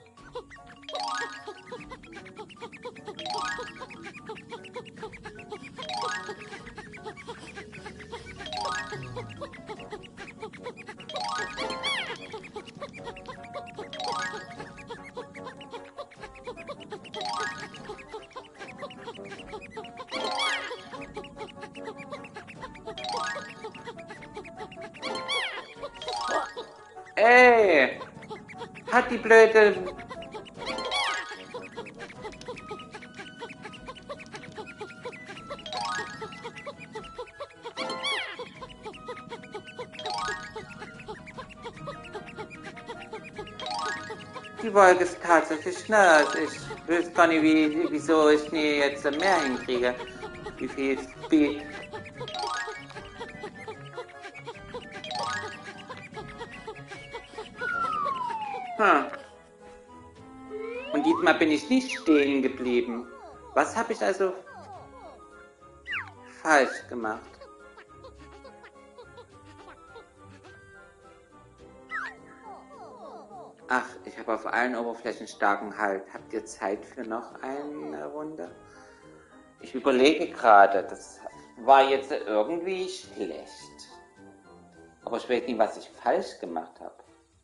Ey! Hat die blöde... Die Wolke ist tatsächlich schneller als ich. Ich weiß gar nicht, wie, wieso ich nie jetzt mehr hinkriege. Wie viel Speed. Hm. Und diesmal bin ich nicht stehen geblieben. Was habe ich also falsch gemacht? Ach, ich habe auf allen Oberflächen starken Halt. Habt ihr Zeit für noch eine Runde? Ich überlege gerade, das war jetzt irgendwie schlecht. Aber ich weiß nicht, was ich falsch gemacht habe.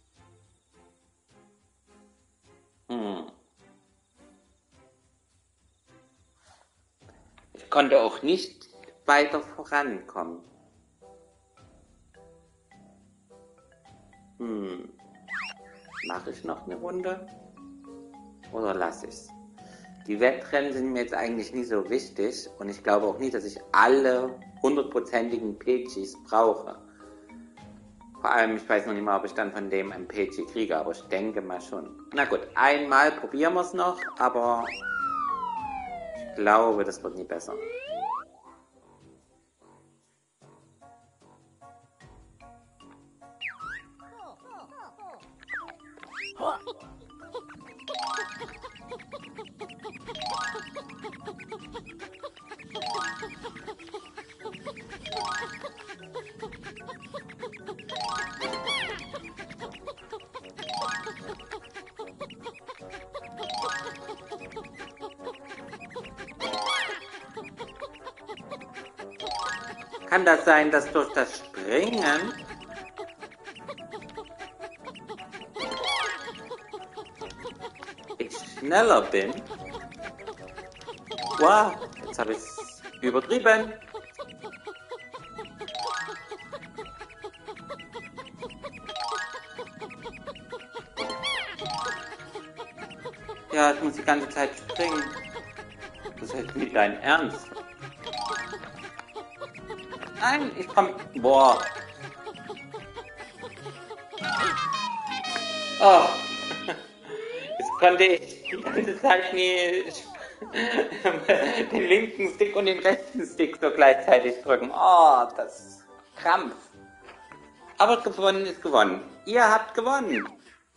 Hm. Ich konnte auch nicht weiter vorankommen. Hm. Mache ich noch eine Runde? Oder lasse ich's? Die Wettrennen sind mir jetzt eigentlich nie so wichtig und ich glaube auch nicht, dass ich alle hundertprozentigen Pechis brauche. Vor allem, ich weiß noch nicht mal, ob ich dann von dem ein Pechi kriege, aber ich denke mal schon. Na gut, einmal probieren wir es noch, aber ich glaube, das wird nie besser. Kann das sein, dass durch das Springen ich schneller bin? Wow, jetzt habe ich es übertrieben. Ja, ich muss die ganze Zeit springen. Das ist halt nicht dein Ernst. Nein, ich komm... Boah. Oh. konnte ich die ganze Zeit nie den linken Stick und den rechten Stick so gleichzeitig drücken. Oh, das ist Krampf. Aber gewonnen ist gewonnen. Ihr habt gewonnen.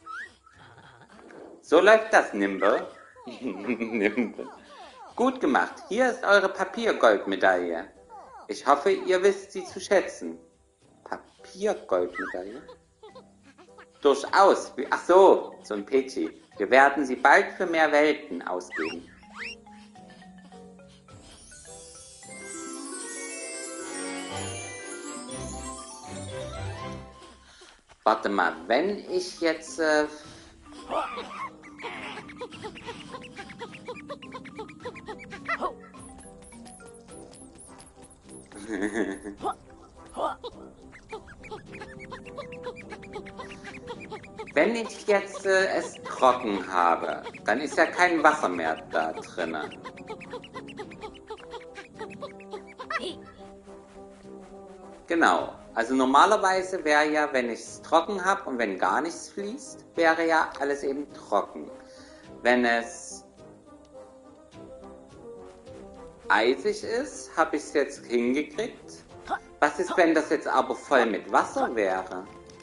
So läuft das, Nimble. Nimble. Gut gemacht. Hier ist eure Papiergoldmedaille. Ich hoffe, ihr wisst sie zu schätzen. Papiergoldmedaille? Durchaus. Ach so, so ein Pechi. Wir werden sie bald für mehr Welten ausgeben. Warte mal, wenn ich jetzt... Äh Wenn ich jetzt äh, es trocken habe, dann ist ja kein Wasser mehr da drinne. Genau. Also normalerweise wäre ja, wenn ich es trocken habe und wenn gar nichts fließt, wäre ja alles eben trocken. Wenn es eisig ist, habe ich es jetzt hingekriegt. Was ist, wenn das jetzt aber voll mit Wasser wäre?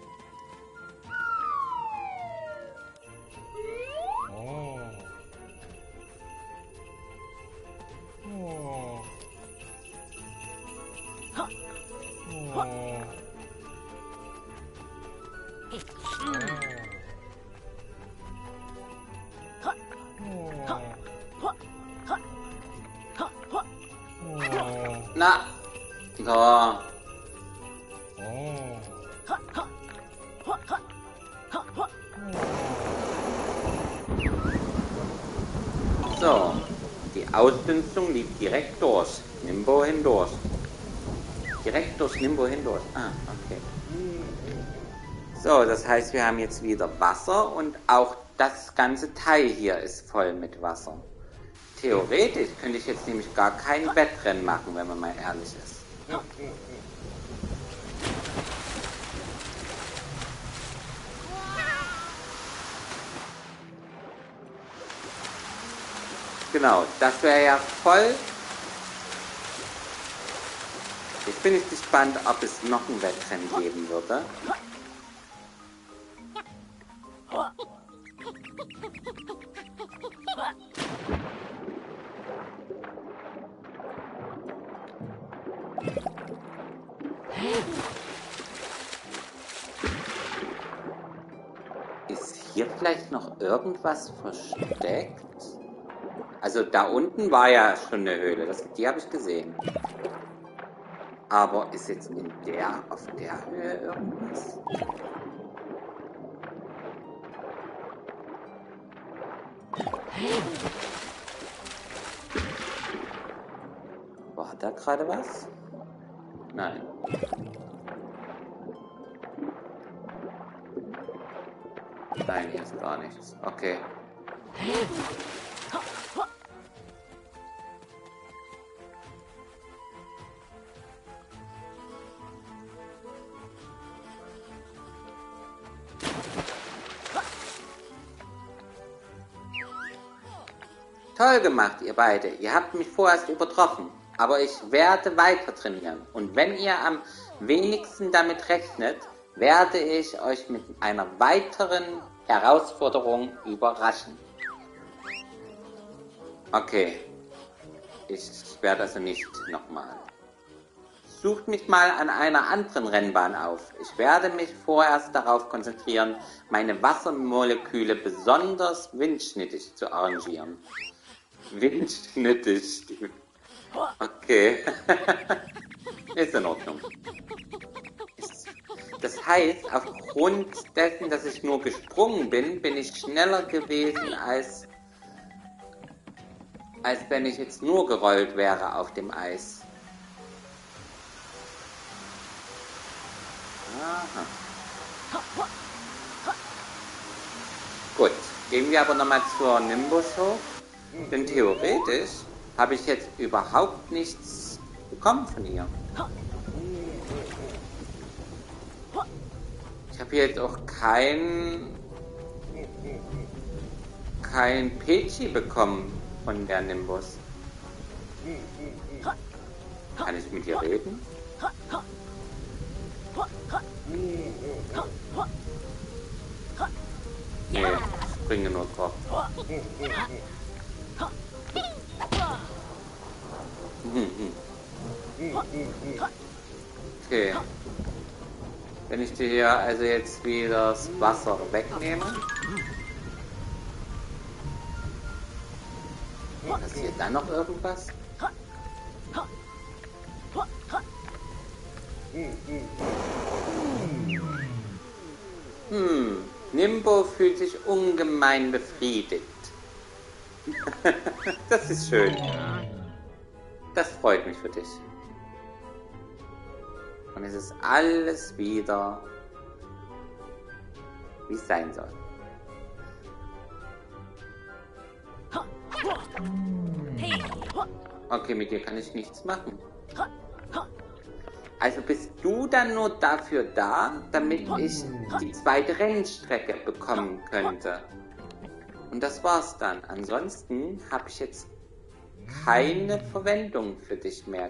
Na, so. So, die Ausdünstung lief direkt durch. Nimbo hindurch. Direkt durch Nimbo hindurch. Ah, okay. So, das heißt, wir haben jetzt wieder Wasser und auch das ganze Teil hier ist voll mit Wasser. Theoretisch könnte ich jetzt nämlich gar kein Wettrennen machen, wenn man mal ehrlich ist. Genau, das wäre ja voll. Jetzt bin ich gespannt, ob es noch ein Wettrennen geben würde. Ist hier vielleicht noch irgendwas versteckt? Also da unten war ja schon eine Höhle, das, die habe ich gesehen. Aber ist jetzt in der, auf der Höhe irgendwas? War da gerade was? Nein. Nein, hier ist gar nichts. Okay. Toll gemacht, ihr beide. Ihr habt mich vorerst übertroffen. Aber ich werde weiter trainieren. Und wenn ihr am wenigsten damit rechnet, werde ich euch mit einer weiteren Herausforderung überraschen. Okay. Ich werde also nicht nochmal. Sucht mich mal an einer anderen Rennbahn auf. Ich werde mich vorerst darauf konzentrieren, meine Wassermoleküle besonders windschnittig zu arrangieren. Windschnittig. Okay. Ist in Ordnung. Das heißt, aufgrund dessen, dass ich nur gesprungen bin, bin ich schneller gewesen, als, als wenn ich jetzt nur gerollt wäre auf dem Eis. Aha. Gut, gehen wir aber nochmal zur Nimbus hoch. Denn theoretisch habe ich jetzt überhaupt nichts bekommen von ihr. Ich habe hier jetzt auch kein kein Peachy bekommen von der Nimbus. Kann ich mit ihr reden? Nee, ich springe nur drauf. Okay. Wenn ich dir hier also jetzt wieder das Wasser wegnehme, passiert dann noch irgendwas? Hm, Nimbo fühlt sich ungemein befriedigt. Das ist schön. Das freut mich für dich. Und es ist alles wieder, wie es sein soll. Okay, mit dir kann ich nichts machen. Also bist du dann nur dafür da, damit ich die zweite Rennstrecke bekommen könnte. Und das war's dann. Ansonsten habe ich jetzt keine Verwendung für dich mehr.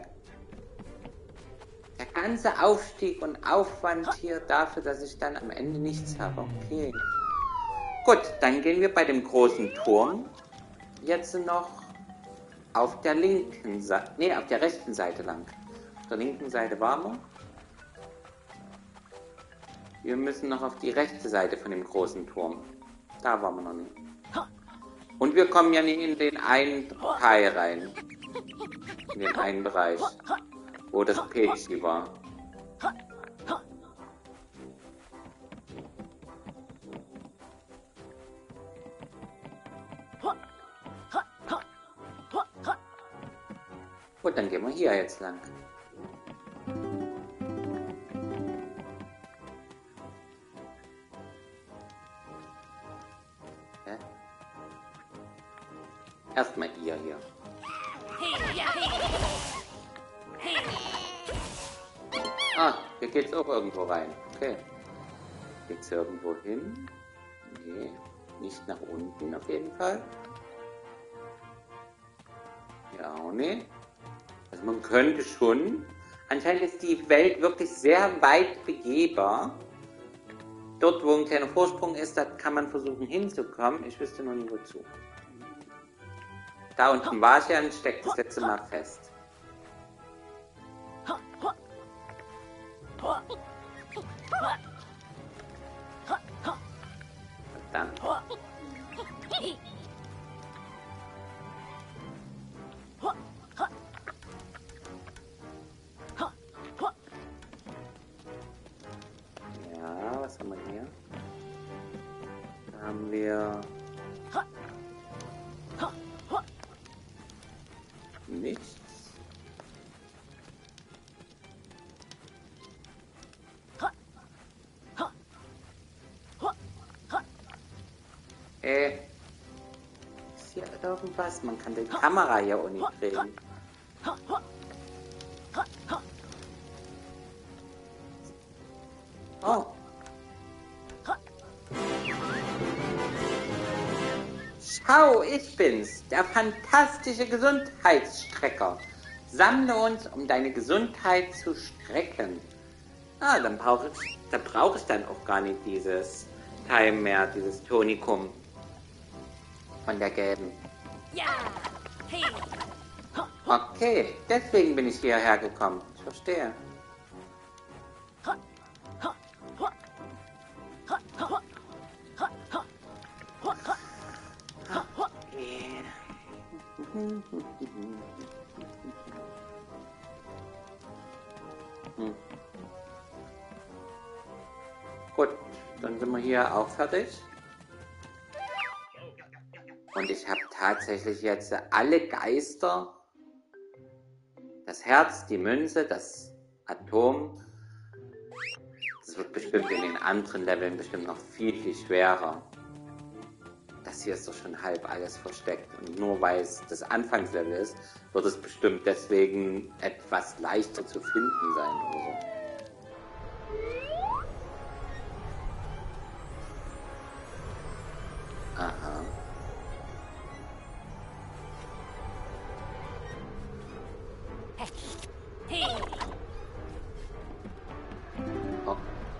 Der ganze Aufstieg und Aufwand hier dafür, dass ich dann am Ende nichts habe. Okay. Gut, dann gehen wir bei dem großen Turm jetzt noch auf der linken Seite, nee, auf der rechten Seite lang. Auf der linken Seite waren wir. Wir müssen noch auf die rechte Seite von dem großen Turm. Da waren wir noch nicht. Und wir kommen ja nicht in den einen Teil rein. In den einen Bereich, wo das Peachy war. Gut, dann gehen wir hier jetzt lang. Hä? Erstmal ihr hier. Ah, hier geht's auch irgendwo rein. Okay. Geht's irgendwo hin? Nee, nicht nach unten auf jeden Fall. Ja, auch nicht. Also man könnte schon. Anscheinend ist die Welt wirklich sehr weit begehbar. Dort, wo ein kleiner Vorsprung ist, da kann man versuchen hinzukommen. Ich wüsste noch nie wozu. Da unten war ich ja und steckt das letzte Mal fest. Verdammt. Ja, was haben wir hier? Da haben wir nichts. Äh, ist hier irgendwas? Man kann die Kamera hier auch nicht drehen. Oh. Schau, ich bin's, der fantastische Gesundheitsstrecker. Sammle uns, um deine Gesundheit zu strecken. Ah, dann brauche ich, da brauche ich dann auch gar nicht dieses Teil mehr, dieses Tonikum von der gelben. Ja. Hey. Okay, deswegen bin ich hierher gekommen. Ich verstehe. Okay. Hm. Gut, dann sind wir hier auch fertig. Und ich habe tatsächlich jetzt alle Geister, das Herz, die Münze, das Atom. Das wird bestimmt in den anderen Leveln bestimmt noch viel, viel schwerer. Das hier ist doch schon halb alles versteckt. Und nur weil es das Anfangslevel ist, wird es bestimmt deswegen etwas leichter zu finden sein oder so. Aha.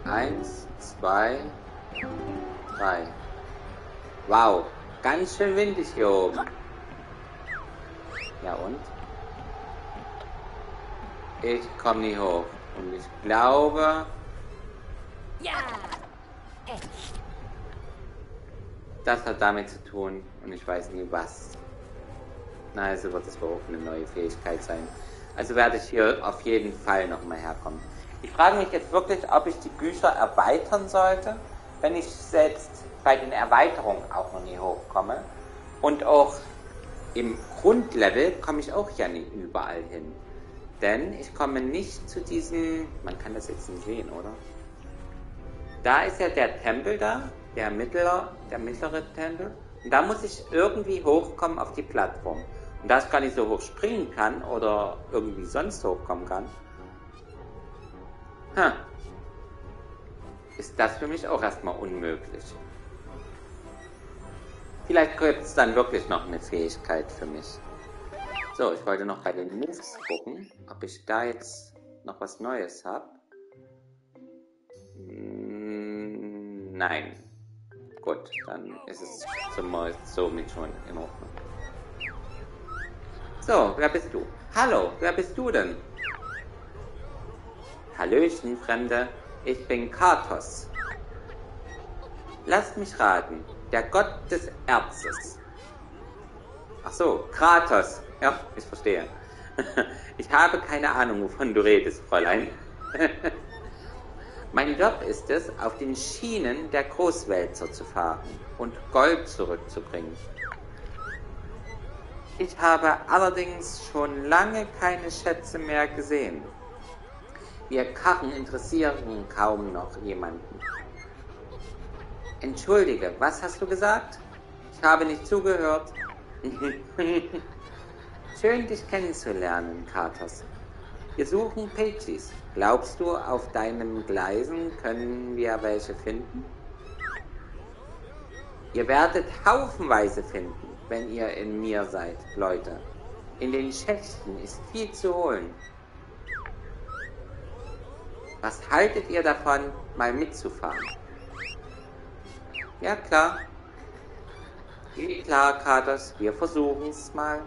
Eins, zwei, drei. Wow, ganz schön windig hier oben. Ja und? Ich komme nie hoch. Und ich glaube, Ja. das hat damit zu tun. Und ich weiß nie was. Na, also wird es wohl auch eine neue Fähigkeit sein. Also werde ich hier auf jeden Fall nochmal herkommen. Ich frage mich jetzt wirklich, ob ich die Bücher erweitern sollte, wenn ich selbst bei den Erweiterungen auch noch nie hochkomme. Und auch im Grundlevel komme ich auch ja nie überall hin. Denn ich komme nicht zu diesem... Man kann das jetzt nicht sehen, oder? Da ist ja der Tempel da, der mittlere, der mittlere Tempel. Und da muss ich irgendwie hochkommen auf die Plattform. Und da ich gar nicht so hoch springen kann oder irgendwie sonst hochkommen kann, hm, ist das für mich auch erstmal unmöglich. Vielleicht gibt es dann wirklich noch eine Fähigkeit für mich. So, ich wollte noch bei den Moves gucken, ob ich da jetzt noch was Neues habe. Nein. Gut, dann ist es somit schon in Ordnung. So, wer bist du? Hallo, wer bist du denn? Hallöchen, Fremde. Ich bin Kratos. Lasst mich raten. Der Gott des Erzes. Ach so, Kratos. Ja, ich verstehe. Ich habe keine Ahnung, wovon du redest, Fräulein. Mein Job ist es, auf den Schienen der Großwälzer zu fahren und Gold zurückzubringen. Ich habe allerdings schon lange keine Schätze mehr gesehen. Wir Karren interessieren kaum noch jemanden. Entschuldige, was hast du gesagt? Ich habe nicht zugehört. Schön, dich kennenzulernen, Kratos. Wir suchen Peachys. Glaubst du, auf deinen Gleisen können wir welche finden? Ihr werdet haufenweise finden, wenn ihr in mir seid, Leute. In den Schächten ist viel zu holen. Was haltet ihr davon, mal mitzufahren? Ja, klar. Geht klar, Kratos, wir versuchen's mal.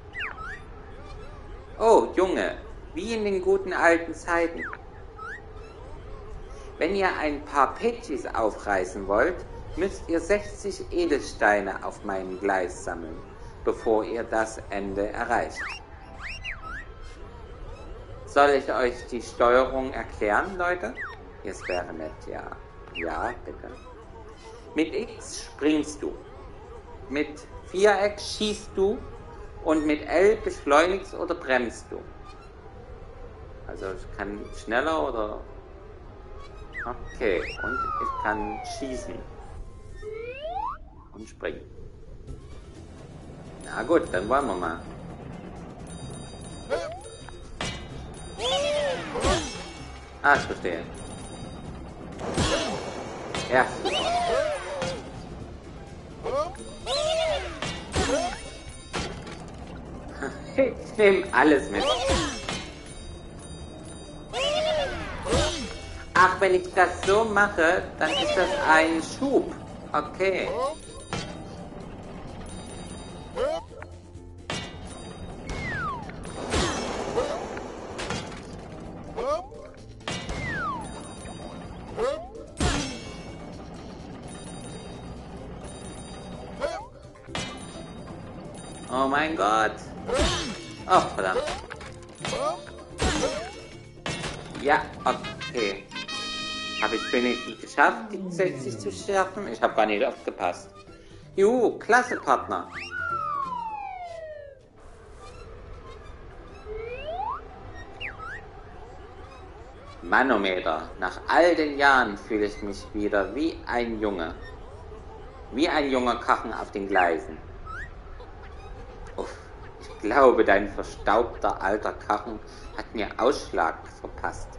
Oh, Junge, wie in den guten alten Zeiten. Wenn ihr ein paar Peachys aufreißen wollt, müsst ihr sechzig Edelsteine auf meinem Gleis sammeln, bevor ihr das Ende erreicht. Soll ich euch die Steuerung erklären, Leute? Es wäre nett, ja. Ja, bitte. Mit X springst du. Mit Viereck schießt du. Und mit L beschleunigst oder bremst du. Also ich kann schneller oder... Okay, und ich kann schießen. Und springen. Na gut, dann wollen wir mal. Ah, ich verstehe. Ja. Ich nehme alles mit. Ach, wenn ich das so mache, dann ist das ein Schub. Okay. Oh mein Gott. Oh, verdammt. Ja, okay. Habe ich wenigstens geschafft, die sechzig zu schaffen? Ich habe gar nicht aufgepasst. Juhu, klasse, Partner. Manometer. Nach all den Jahren fühle ich mich wieder wie ein Junge. Wie ein junger Karren auf den Gleisen. Uff. Ich glaube, dein verstaubter alter Karren hat mir Ausschlag verpasst.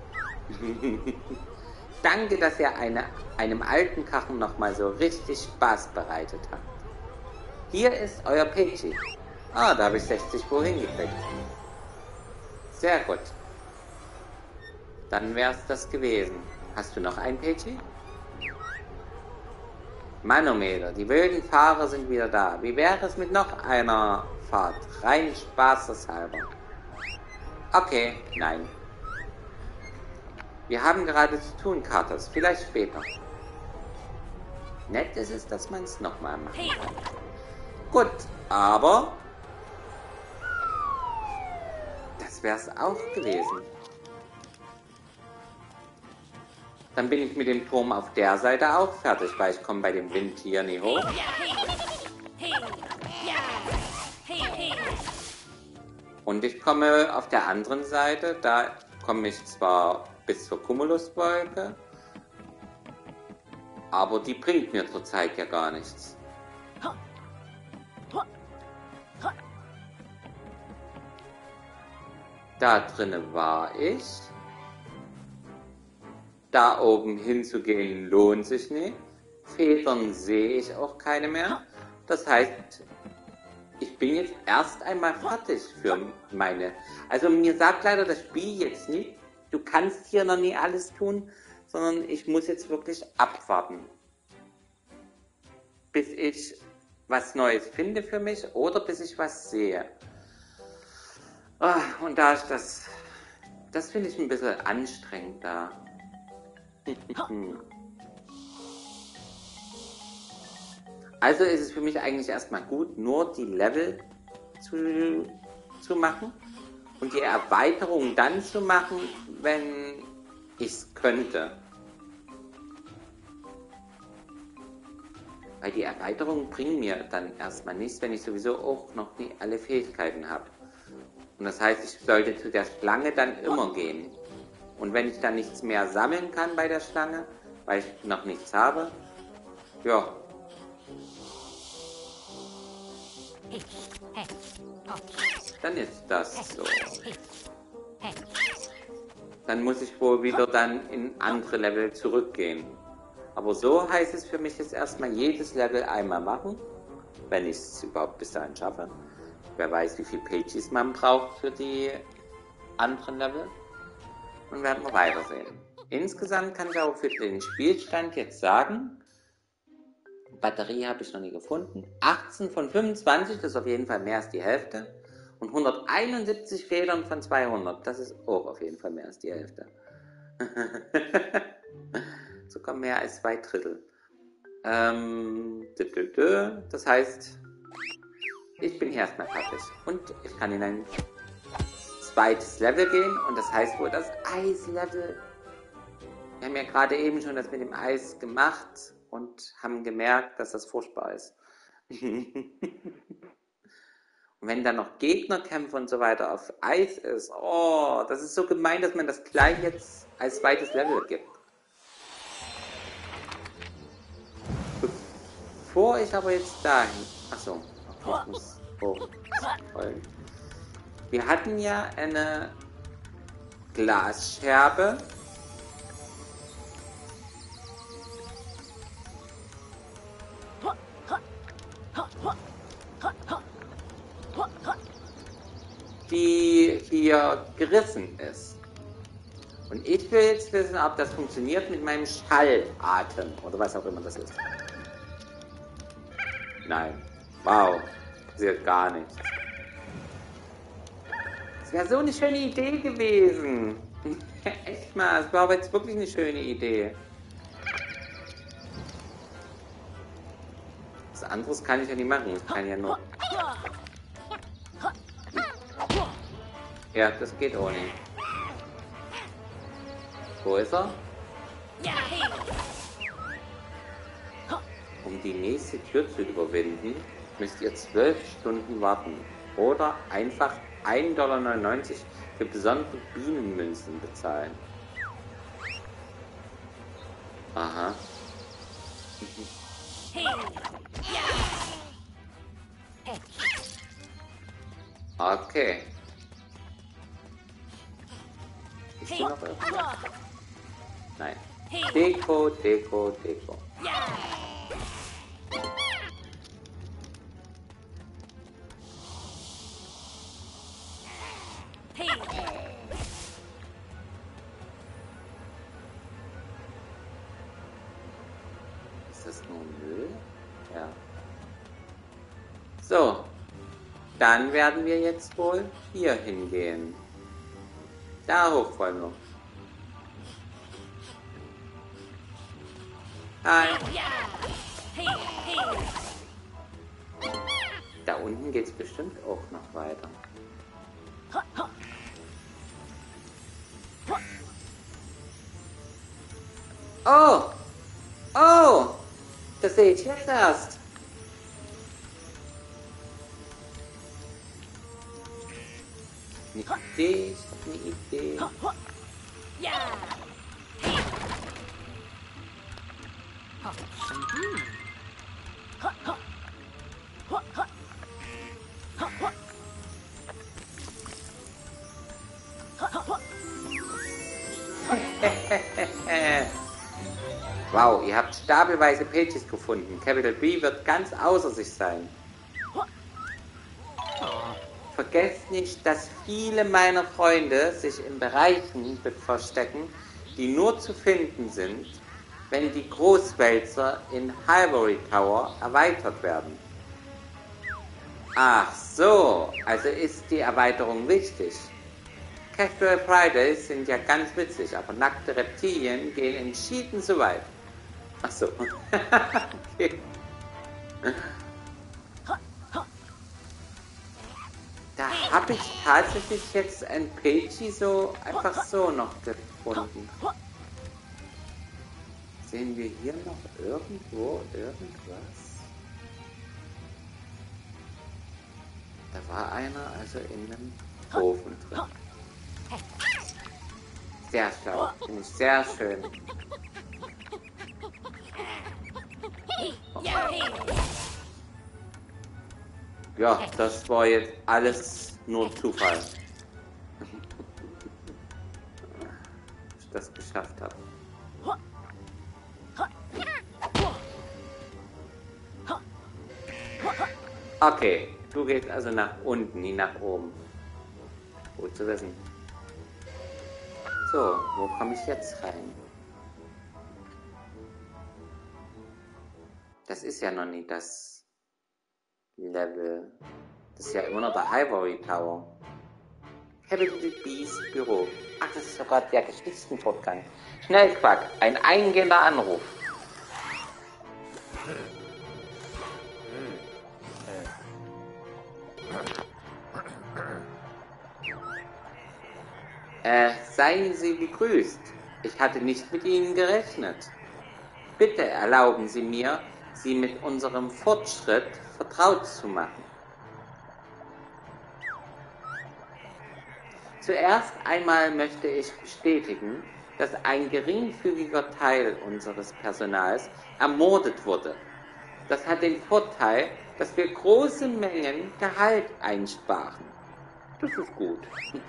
Danke, dass ihr eine, einem alten Karren nochmal so richtig Spaß bereitet habt. Hier ist euer Peachy. Ah, da habe ich sechzig wohin gekriegt. Sehr gut. Dann wäre es das gewesen. Hast du noch einen, Peachy? Manometer, die wilden Fahrer sind wieder da. Wie wäre es mit noch einer Fahrt? Rein spaßeshalber. Okay, nein. Wir haben gerade zu tun, Katas. Vielleicht später. Nett ist es, dass man es nochmal machen kann. Gut, aber das wäre es auch gewesen. Dann bin ich mit dem Turm auf der Seite auch fertig, weil ich komme bei dem Wind hier nie hoch. Und ich komme auf der anderen Seite, da komme ich zwar bis zur Cumuluswolke, aber die bringt mir zurzeit ja gar nichts. Da drinnen war ich. Da oben hinzugehen lohnt sich nicht. Federn sehe ich auch keine mehr. Das heißt, ich bin jetzt erst einmal fertig für meine... Also mir sagt leider das Spiel jetzt nicht, du kannst hier noch nie alles tun, sondern ich muss jetzt wirklich abwarten, bis ich was Neues finde für mich oder bis ich was sehe. Oh, und da ist das... Das finde ich ein bisschen anstrengend da. Also ist es für mich eigentlich erstmal gut, nur die Level zu, zu machen und die Erweiterung dann zu machen, wenn ich es könnte. Weil die Erweiterungen bringen mir dann erstmal nichts, wenn ich sowieso auch noch nie alle Fähigkeiten habe. Und das heißt, ich sollte zu der Schlange dann immer gehen. Und wenn ich dann nichts mehr sammeln kann bei der Schlange, weil ich noch nichts habe, ja. Dann ist das so. Dann muss ich wohl wieder dann in andere Level zurückgehen. Aber so heißt es für mich jetzt erstmal jedes Level einmal machen, wenn ich es überhaupt bis dahin schaffe. Wer weiß, wie viel Pages man braucht für die anderen Level. Und werden wir weitersehen. Insgesamt kann ich aber für den Spielstand jetzt sagen, Batterie habe ich noch nie gefunden, achtzehn von fünfundzwanzig, das ist auf jeden Fall mehr als die Hälfte. Und hunderteinundsiebzig Federn von zweihundert, das ist auch auf jeden Fall mehr als die Hälfte. Sogar mehr als zwei Drittel. Ähm, das heißt, ich bin hier erstmal fertig. Und ich kann in ein zweites Level gehen und das heißt wohl das Eislevel. Wir haben ja gerade eben schon das mit dem Eis gemacht und haben gemerkt, dass das furchtbar ist. Und wenn dann noch Gegnerkämpfe und so weiter auf Eis ist, oh, das ist so gemein, dass man das gleich jetzt als zweites Level gibt. Bevor ich aber jetzt dahin... Achso, ich muss hochfolgen. Wir hatten ja eine Glasscherbe. Die hier gerissen ist. Und ich will jetzt wissen, ob das funktioniert mit meinem Schallatem oder was auch immer das ist. Nein. Wow. Passiert gar nichts. Das wäre so eine schöne Idee gewesen. Echt mal, es war aber jetzt wirklich eine schöne Idee. Was anderes kann ich ja nicht machen. Ich kann ja nur... Ja, das geht auch nicht. Wo ist er? Um die nächste Tür zu überwinden, müsst ihr zwölf Stunden warten. Oder einfach ein Dollar neunundneunzig für besondere Bienenmünzen bezahlen. Aha. Okay. Ist hier noch irgendwas? Nein. Deko, Deko, Deko. das nur Müll? Ja. So. Dann werden wir jetzt wohl hier hingehen. Da hoch wollen wir. Hi. Da unten geht es bestimmt auch noch weiter. Oh! Oh! Das sehe ich jetzt erst. Eine Idee, ich habe eine Idee. Ja. Wow, ihr habt stapelweise Pages gefunden. Capital B wird ganz außer sich sein. Vergesst nicht, dass viele meiner Freunde sich in Bereichen verstecken, die nur zu finden sind, wenn die Großwälzer in Hivory Tower erweitert werden. Ach so, also ist die Erweiterung wichtig. Casual Fridays sind ja ganz witzig, aber nackte Reptilien gehen entschieden zu weit. Ach so. Okay. Da habe ich tatsächlich jetzt ein Pagey so einfach so noch gefunden. Sehen wir hier noch irgendwo irgendwas? Da war einer also in einem Ofen drin. Sehr schlau, finde ich sehr schön. Ja, das war jetzt alles nur Zufall. Dass ich das geschafft habe. Okay, du gehst also nach unten, nie nach oben. Gut zu wissen. So, wo komme ich jetzt rein? Das ist ja noch nicht das Level. Das ist ja immer noch der Ivory Tower. Capital B's Büro. Ach, das ist sogar der Geschichtenfortgang. Schnell, Quack, ein eingehender Anruf. Äh, seien Sie gegrüßt. Ich hatte nicht mit Ihnen gerechnet. Bitte erlauben Sie mir, Sie mit unserem Fortschritt vertraut zu machen. Zuerst einmal möchte ich bestätigen, dass ein geringfügiger Teil unseres Personals ermordet wurde. Das hat den Vorteil, dass wir große Mengen Gehalt einsparen. Das ist gut.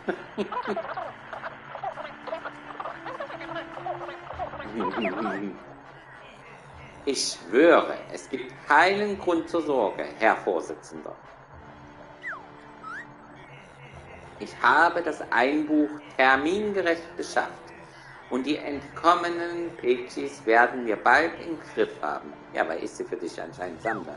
Ich schwöre, es gibt keinen Grund zur Sorge, Herr Vorsitzender. Ich habe das Einbuch termingerecht beschafft und die entkommenen Pages werden wir bald im Griff haben. Ja, weil ich sie für dich anscheinend sammle.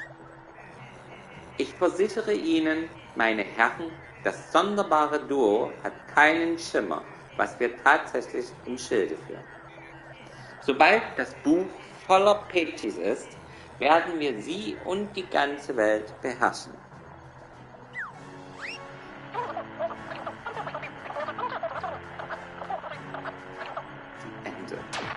Ich versichere Ihnen, meine Herren, das sonderbare Duo hat keinen Schimmer, was wir tatsächlich im Schilde führen. Sobald das Buch voller Pages ist, werden wir sie und die ganze Welt beherrschen. Ende.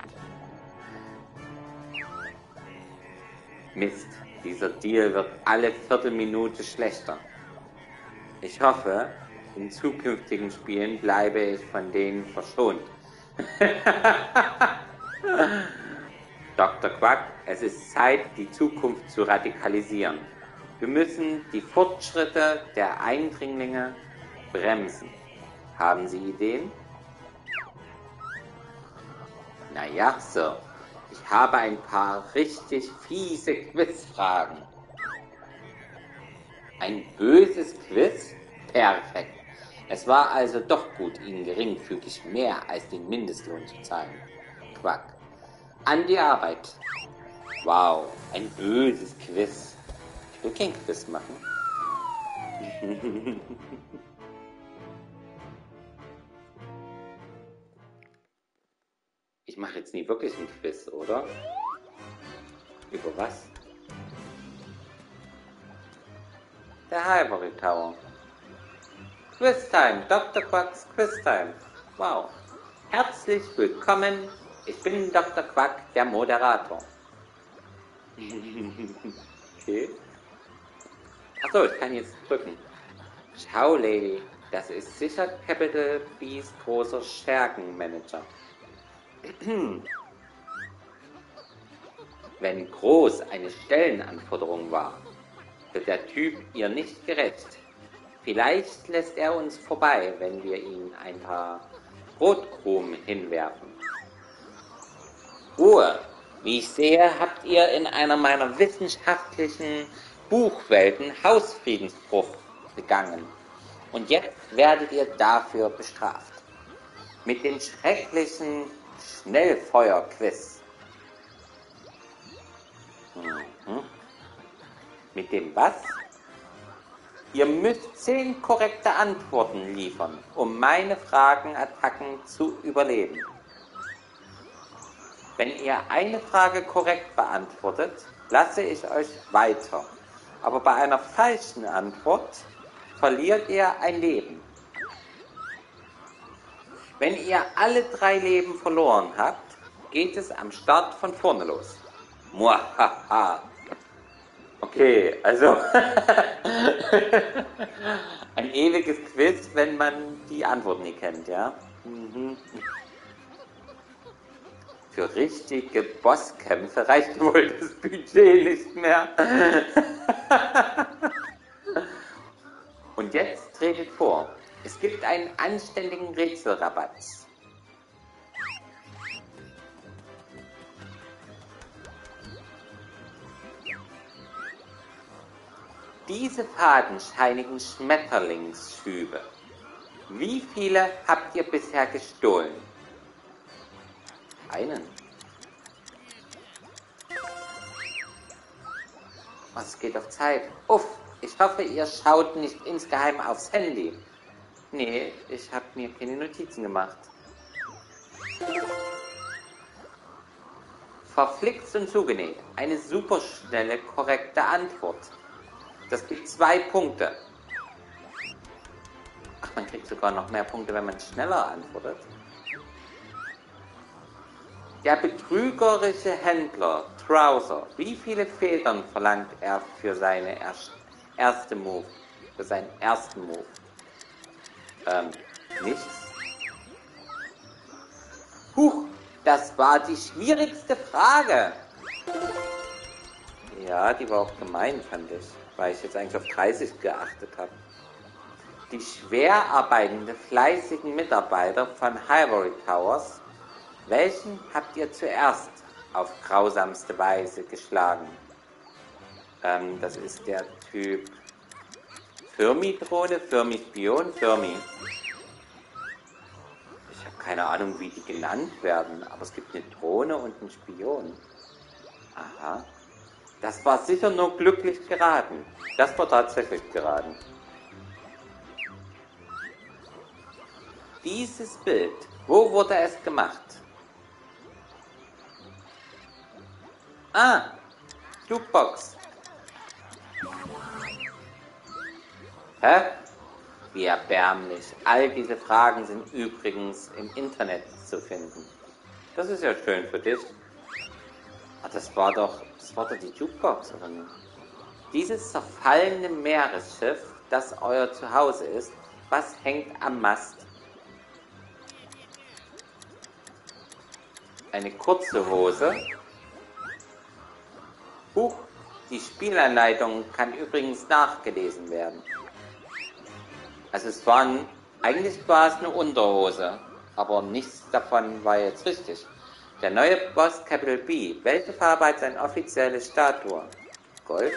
Mist, dieser Deal wird alle Viertelminute schlechter. Ich hoffe, in zukünftigen Spielen bleibe ich von denen verschont. Doktor Quack, es ist Zeit, die Zukunft zu radikalisieren. Wir müssen die Fortschritte der Eindringlinge bremsen. Haben Sie Ideen? Naja, Sir, ich habe ein paar richtig fiese Quizfragen. Ein böses Quiz? Perfekt. Es war also doch gut, Ihnen geringfügig mehr als den Mindestlohn zu zahlen. Quack. An die Arbeit. Wow, ein böses Quiz. Ich will kein Quiz machen. Ich mache jetzt nie wirklich ein Quiz, oder? Über was? Der Highbury Tower. Quiztime, Doktor Quacks Quiztime. Wow. Herzlich willkommen. Ich bin Doktor Quack, der Moderator. Okay. Achso, ich kann jetzt drücken. Schau, Lady, das ist sicher Capital B's großer Schergenmanager. Wenn groß eine Stellenanforderung war, wird der Typ ihr nicht gerecht. Vielleicht lässt er uns vorbei, wenn wir ihm ein paar Brotkrumen hinwerfen. Ruhe! Wie ich sehe, habt ihr in einer meiner wissenschaftlichen Buchwelten Hausfriedensbruch begangen. Und jetzt werdet ihr dafür bestraft. Mit dem schrecklichen Schnellfeuerquiz. Mhm. Mit dem was? Ihr müsst zehn korrekte Antworten liefern, um meine Fragenattacken zu überleben. Wenn ihr eine Frage korrekt beantwortet, lasse ich euch weiter. Aber bei einer falschen Antwort verliert ihr ein Leben. Wenn ihr alle drei Leben verloren habt, geht es am Start von vorne los. Muahaha. Okay, also ein ewiges Quiz, wenn man die Antwort nie kennt, ja? Mhm. Für richtige Bosskämpfe reicht wohl das Budget nicht mehr. Und jetzt tretet vor. Es gibt einen anständigen Rätselrabatt. Diese fadenscheinigen Schmetterlingsschübe. Wie viele habt ihr bisher gestohlen? Einen. Was geht auf Zeit? Uff, ich hoffe, ihr schaut nicht insgeheim aufs Handy. Nee, ich habe mir keine Notizen gemacht. Verflixt und zugenäht. Eine superschnelle, korrekte Antwort. Das gibt zwei Punkte. Ach, man kriegt sogar noch mehr Punkte, wenn man schneller antwortet. Der betrügerische Händler Trouser, wie viele Federn verlangt er für seine erste Move? Für seinen ersten Move? Ähm, nichts. Huch, das war die schwierigste Frage. Ja, die war auch gemein, fand ich, weil ich jetzt eigentlich auf dreißig geachtet habe. Die schwer arbeitenden, fleißigen Mitarbeiter von Highbury Towers, welchen habt ihr zuerst auf grausamste Weise geschlagen? Ähm, das ist der Typ Firmi-Drohne, Firmi-Spion, Firmi. Ich habe keine Ahnung, wie die genannt werden, aber es gibt eine Drohne und einen Spion. Aha. Das war sicher nur glücklich geraten. Das war tatsächlich geraten. Dieses Bild, wo wurde es gemacht? Ah, Jukebox. Hä? Wie erbärmlich. All diese Fragen sind übrigens im Internet zu finden. Das ist ja schön für dich. Ah, das war doch, das war doch die Jukebox, oder nicht? Dieses zerfallene Meeresschiff, das euer Zuhause ist, was hängt am Mast? Eine kurze Hose. Huch, die Spielanleitung kann übrigens nachgelesen werden. Also es war ein, eigentlich war es eine Unterhose, aber nichts davon war jetzt richtig. Der neue Boss Capital B, welche Farbe hat seine offizielle Statue? Gold?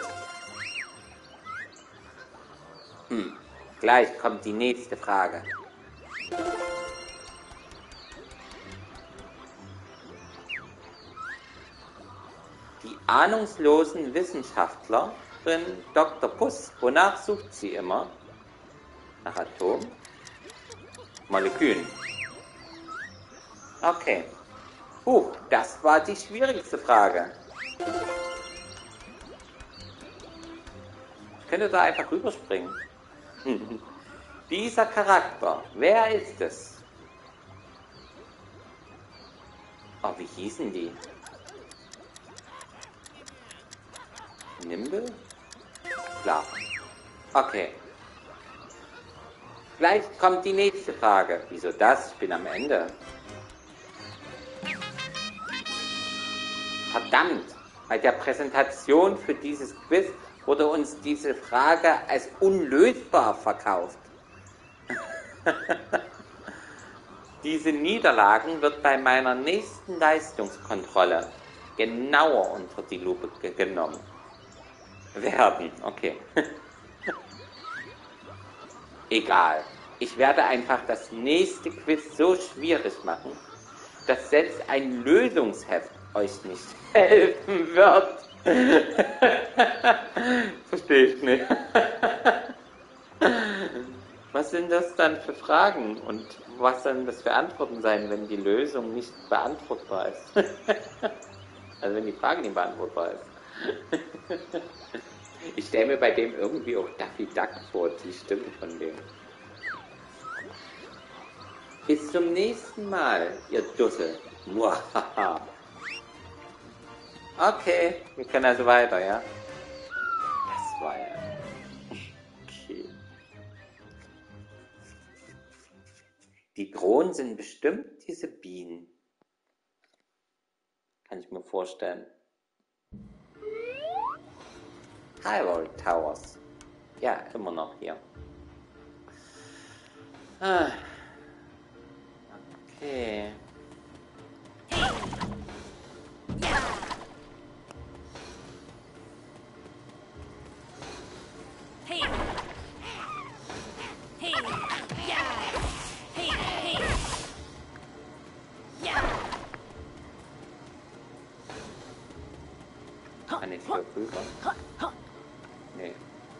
Hm, gleich kommt die nächste Frage. Die ahnungslosen Wissenschaftlerin Doktor Puss. Wonach sucht sie immer? Nach Atom? Molekülen. Okay. Huch, das war die schwierigste Frage. Ich könnte da einfach rüberspringen. Dieser Charakter, wer ist es? Oh, wie hießen die? Nimble? Klar. Okay. Gleich kommt die nächste Frage. Wieso das? Ich bin am Ende. Verdammt! Bei der Präsentation für dieses Quiz wurde uns diese Frage als unlösbar verkauft. Diese Niederlagen wird bei meiner nächsten Leistungskontrolle genauer unter die Lupe genommen werden. Okay. Egal. Ich werde einfach das nächste Quiz so schwierig machen, dass selbst ein Lösungsheft euch nicht helfen wird. Verstehe ich nicht. Was sind das dann für Fragen und was sollen das für Antworten sein, wenn die Lösung nicht beantwortbar ist? Also wenn die Frage nicht beantwortbar ist. Ich stelle mir bei dem irgendwie auch Daffy Duck vor, die Stimme von dem. Bis zum nächsten Mal, ihr Dussel. Muahaha. Okay, wir können also weiter, ja? Das war ja... Okay. Die Drohnen sind bestimmt diese Bienen. Kann ich mir vorstellen. Hyrule Towers. Ja, immer noch hier. Ah. Okay. Kann ich hier rüber? Nee.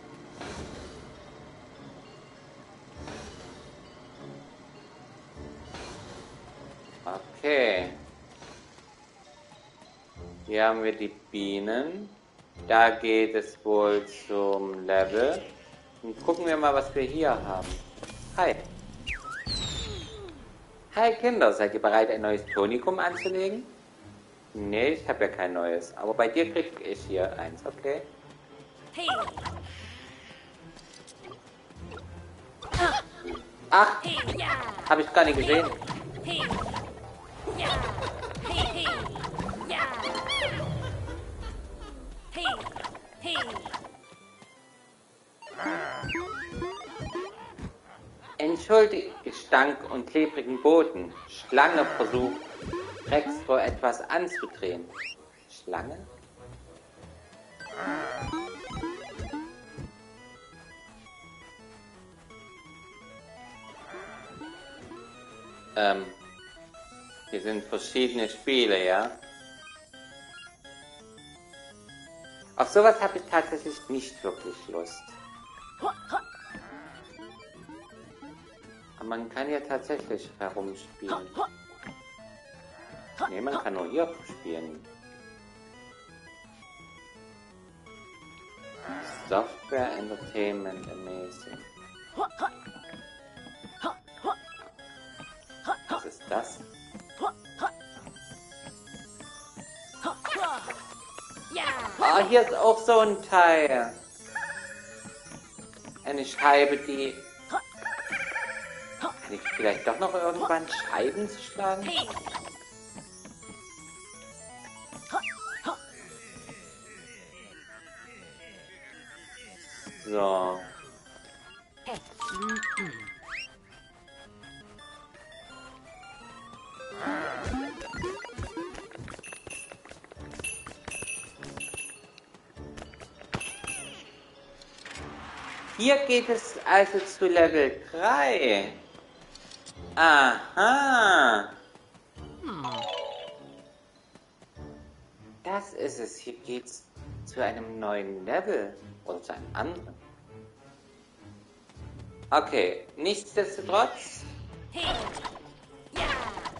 Okay. Hier haben wir die Bienen. Da geht es wohl zum Level. Und gucken wir mal, was wir hier haben. Hi. Hi Kinder, seid ihr bereit, ein neues Tonikum anzulegen? Nee, ich habe ja kein neues. Aber bei dir krieg ich hier eins, okay? Ach, habe ich gar nicht gesehen. Entschuldigt Gestank und klebrigen Boden. Schlange versucht, Rex vor etwas anzudrehen. Schlange? Ähm, hier sind verschiedene Spiele, ja? Auf sowas habe ich tatsächlich nicht wirklich Lust. Aber man kann ja tatsächlich herumspielen. Ne, man kann nur hier spielen. Software Entertainment Amazing. Was ist das? Ah, hier ist auch so ein Teil. Eine Scheibe, die... Kann ich vielleicht doch noch irgendwann Scheiben schlagen? So. Hier geht es also zu Level drei. Aha. Da Das ist es. Hier geht's zu einem neuen Level. Oder zu einem anderen. Okay, nichtsdestotrotz Hey. Ja.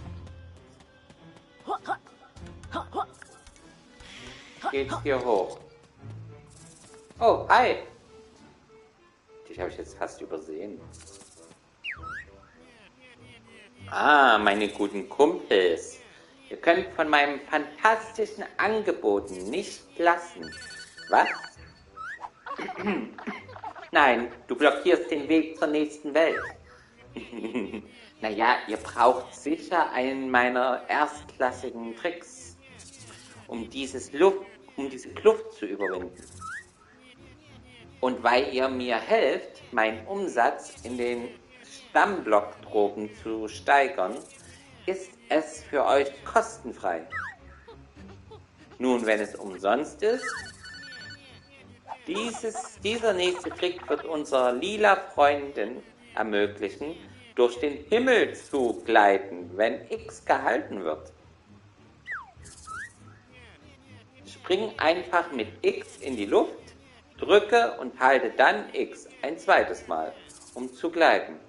geht's hier hoch. Oh, hi. Dich habe ich jetzt fast übersehen. Ah, meine guten Kumpels. Ihr könnt von meinem fantastischen Angeboten nicht lassen. Was? Nein, du blockierst den Weg zur nächsten Welt. Naja, ihr braucht sicher einen meiner erstklassigen Tricks, um, dieses Luft, um diese Kluft zu überwinden. Und weil ihr mir helft, meinen Umsatz in den Stammblock-Drogen zu steigern, ist es für euch kostenfrei. Nun, wenn es umsonst ist, dieses, dieser nächste Trick wird unserer lila Freundin ermöglichen, durch den Himmel zu gleiten, wenn X gehalten wird. Spring einfach mit X in die Luft, drücke und halte dann X ein zweites Mal, um zu gleiten.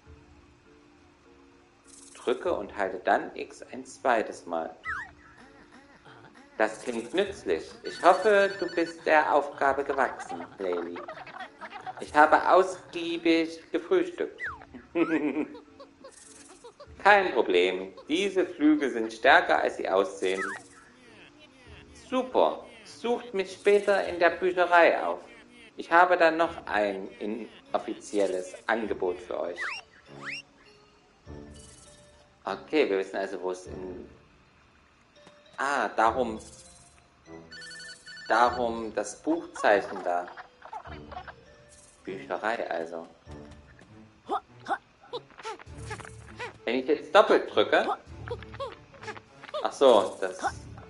Drücke und halte dann X ein zweites Mal. Das klingt nützlich. Ich hoffe, du bist der Aufgabe gewachsen, Laylee. Ich habe ausgiebig gefrühstückt. Kein Problem. Diese Flügel sind stärker, als sie aussehen. Super. Sucht mich später in der Bücherei auf. Ich habe dann noch ein inoffizielles Angebot für euch. Okay, wir wissen also, wo es in... Ah, darum... Darum das Buchzeichen da. Bücherei also. Wenn ich jetzt doppelt drücke... Ach so, das...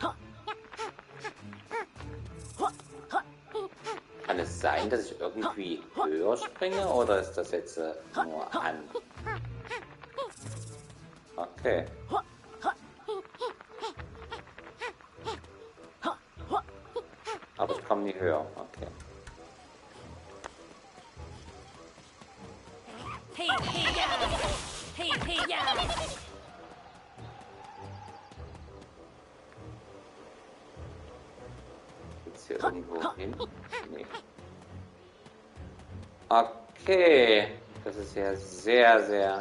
Kann es sein, dass ich irgendwie höher springe oder ist das jetzt äh, nur an? Okay. Aber ich komme nie höher. Okay. Hey, hey, ja. Hey, hey, ja. Geht's hier irgendwo hin? Nee. Okay. Das ist ja sehr, sehr...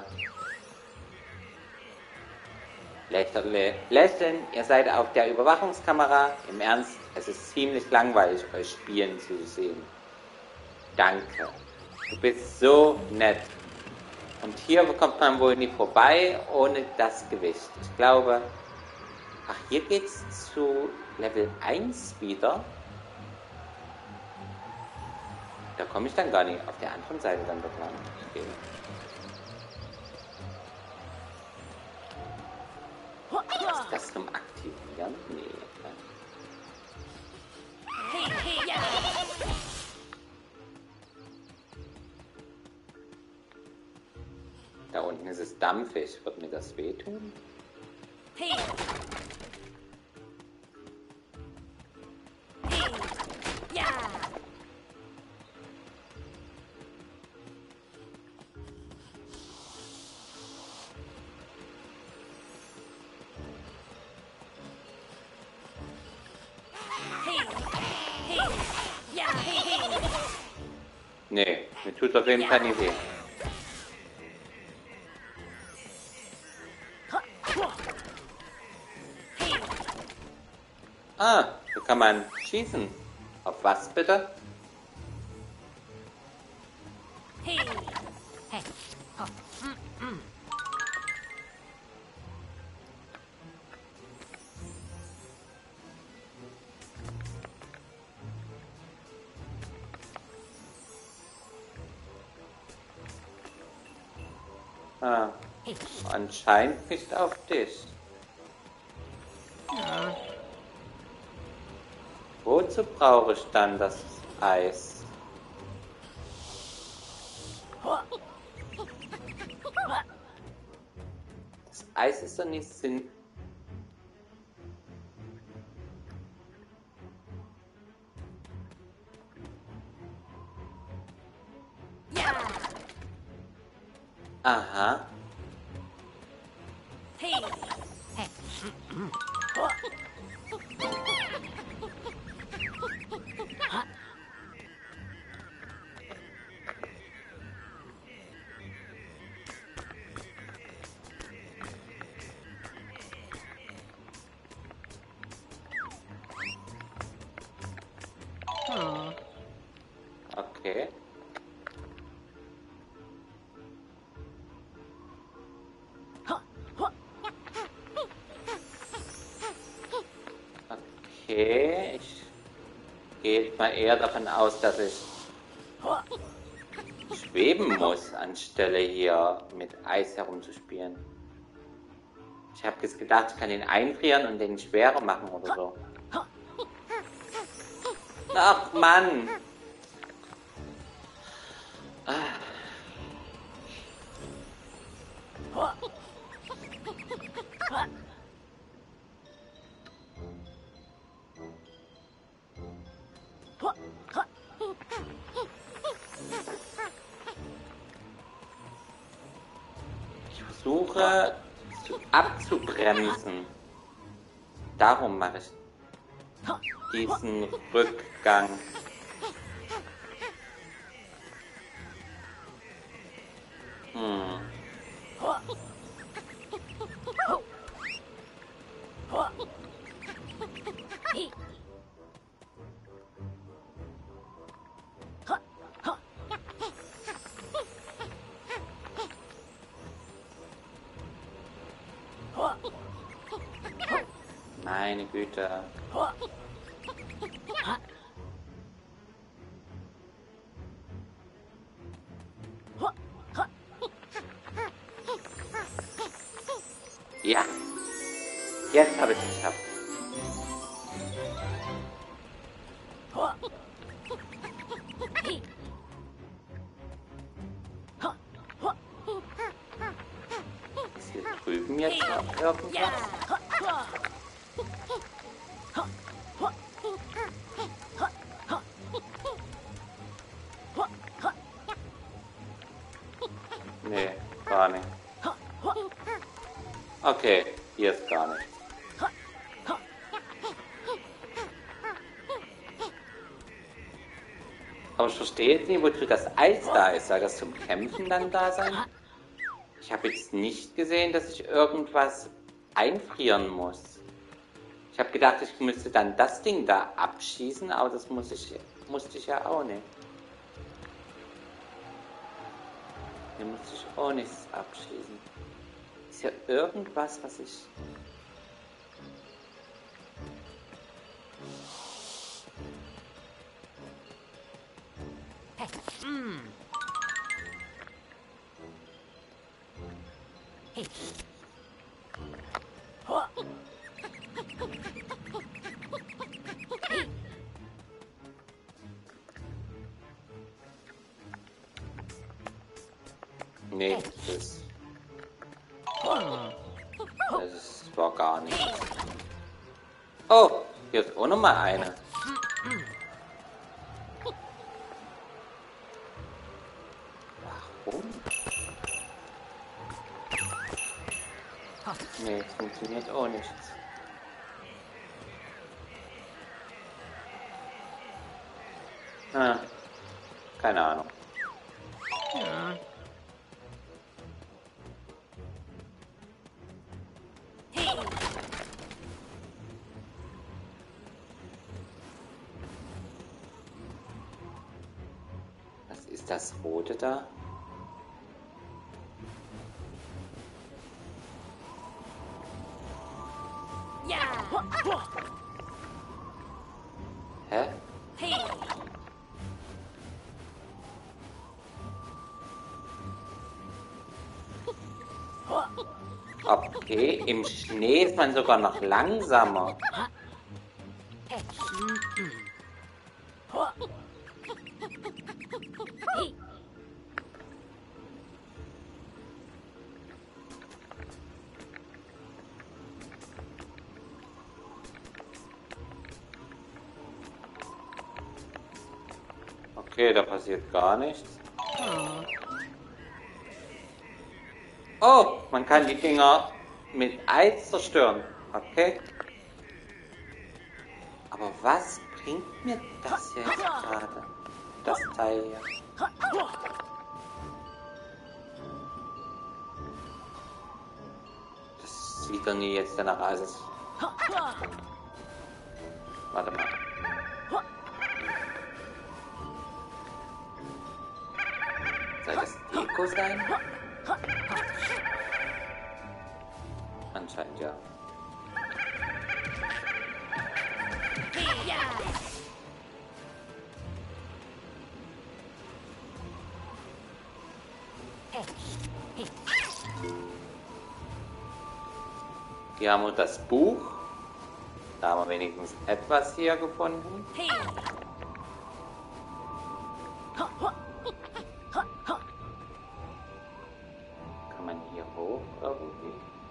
Lächeln, lächeln, ihr seid auf der Überwachungskamera. Im Ernst, es ist ziemlich langweilig, euch spielen zu sehen. Danke. Du bist so nett. Und hier kommt man wohl nie vorbei ohne das Gewicht. Ich glaube... Ach, hier geht's zu Level eins wieder. Da komme ich dann gar nicht auf der anderen Seite dann doch lang. Okay. Ist das zum Aktivieren? Nee. Hey, hey, ja. Da unten ist es dampfig. Wird mir das wehtun? Hey. Hey. Ja. Nee, mir tut auf jeden Fall nicht weh. Ah, hier kann man schießen. Auf was bitte? Hey. Hey. Oh. Mm, mm. Ah, anscheinend nicht auf dich. Wozu brauche ich dann das Eis? Das Eis ist doch nicht Sinn. Aha. Hey. Hey. Okay. Okay, ich gehe mal eher davon aus, dass ich schweben muss, anstelle hier mit Eis herumzuspielen. Ich habe jetzt gedacht, ich kann den einfrieren und den schwerer machen oder so. Ach Mann! Ah. Ich versuche zu, abzubremsen. Darum mache ich diesen Rückgang. Hm. Meine Güte. Ja, jetzt habe ich es geschafft. Ist hier drüben jetzt noch irgendwas? Nee, gar nicht. Okay, hier ist gar nichts. Aber ich verstehe jetzt nicht, wozu das Eis da ist. Soll das zum Kämpfen dann da sein? Ich habe jetzt nicht gesehen, dass ich irgendwas einfrieren muss. Ich habe gedacht, ich müsste dann das Ding da abschießen, aber das muss ich, musste ich ja auch nicht. Hier musste ich auch nichts abschießen. Ist ja irgendwas, was ich... Nee, das... Das war gar nicht. Oh, hier ist auch noch mal eine. Warum? Nee, es funktioniert auch nichts. Ah, keine Ahnung. Was ist das Rote da? Hä? Okay, im Schnee ist man sogar noch langsamer. Okay, da passiert gar nichts. Oh, man kann die Dinger mit Eis zerstören. Okay. Aber was bringt mir das jetzt gerade? Das Teil hier. Das sieht doch nie jetzt danach aus. Warte mal. Soll das Deko sein? Anscheinend ja. Hier haben wir das Buch. Da haben wir wenigstens etwas hier gefunden. Kann man hier hoch irgendwie?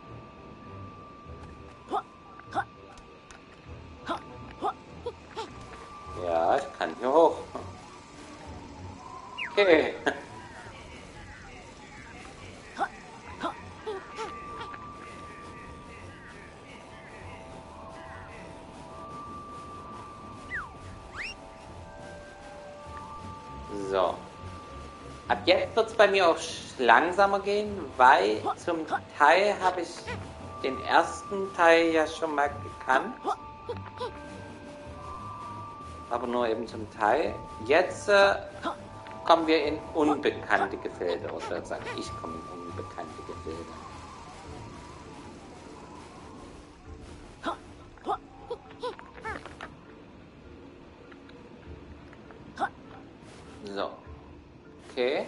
Ja, ich kann hier hoch. Okay. So. Ab jetzt wird es bei mir auch langsamer gehen, weil zum Teil habe ich den ersten Teil ja schon mal gekannt. Aber nur eben zum Teil. Jetzt äh, kommen wir in unbekannte Gefilde. Oder sagen, ich komme in unbekannte Gefilde. So. Okay.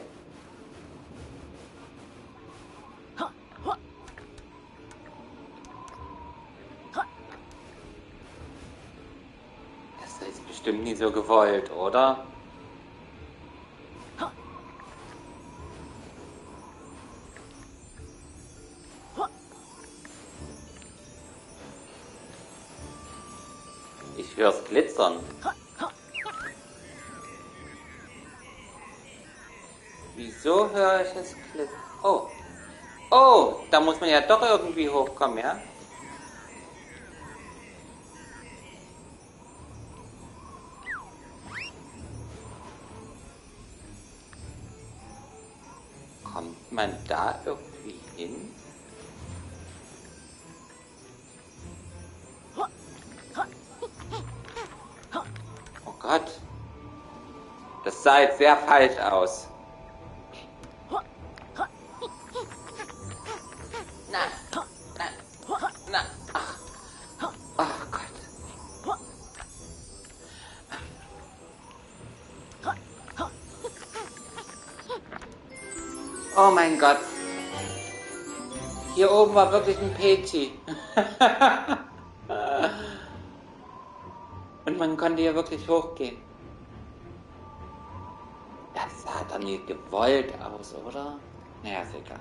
Das ist bestimmt nie so gewollt, oder? Ich höre es glitzern. Wieso höre ich es glitzern? Oh. Oh, da muss man ja doch irgendwie hochkommen, ja? Kommt man da irgendwie hin? Oh Gott. Das sah jetzt sehr falsch aus. Na, na, na, ach. Oh Gott. Oh mein Gott. Hier oben war wirklich ein Peachy. Und man konnte hier wirklich hochgehen. Das sah doch nie gewollt aus, oder? Naja, ist egal.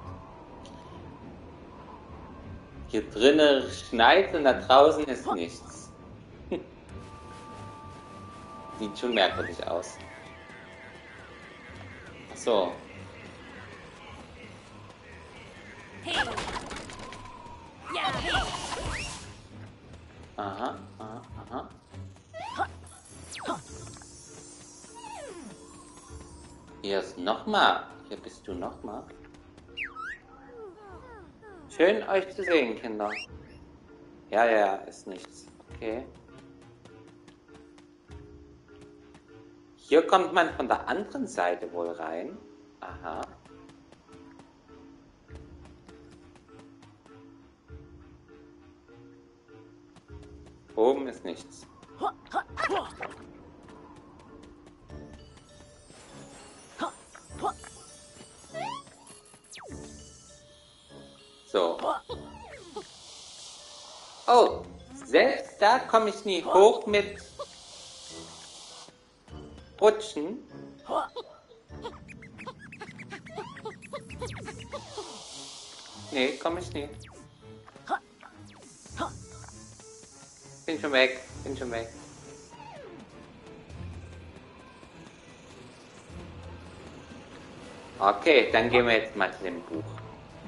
Hier drinnen schneit und da draußen ist nichts. Sieht schon merkwürdig aus. Ach so. Aha, aha, aha. Hier ist nochmal. Hier bist du nochmal. Schön euch zu sehen, Kinder. Ja, ja, ist nichts. Okay. Hier kommt man von der anderen Seite wohl rein. Aha. Oben ist nichts. So. Oh, selbst da komme ich nie hoch mit Rutschen. Nee, komme ich nie. Bin schon weg, bin schon weg. Okay, dann gehen wir jetzt mal zu dem Buch.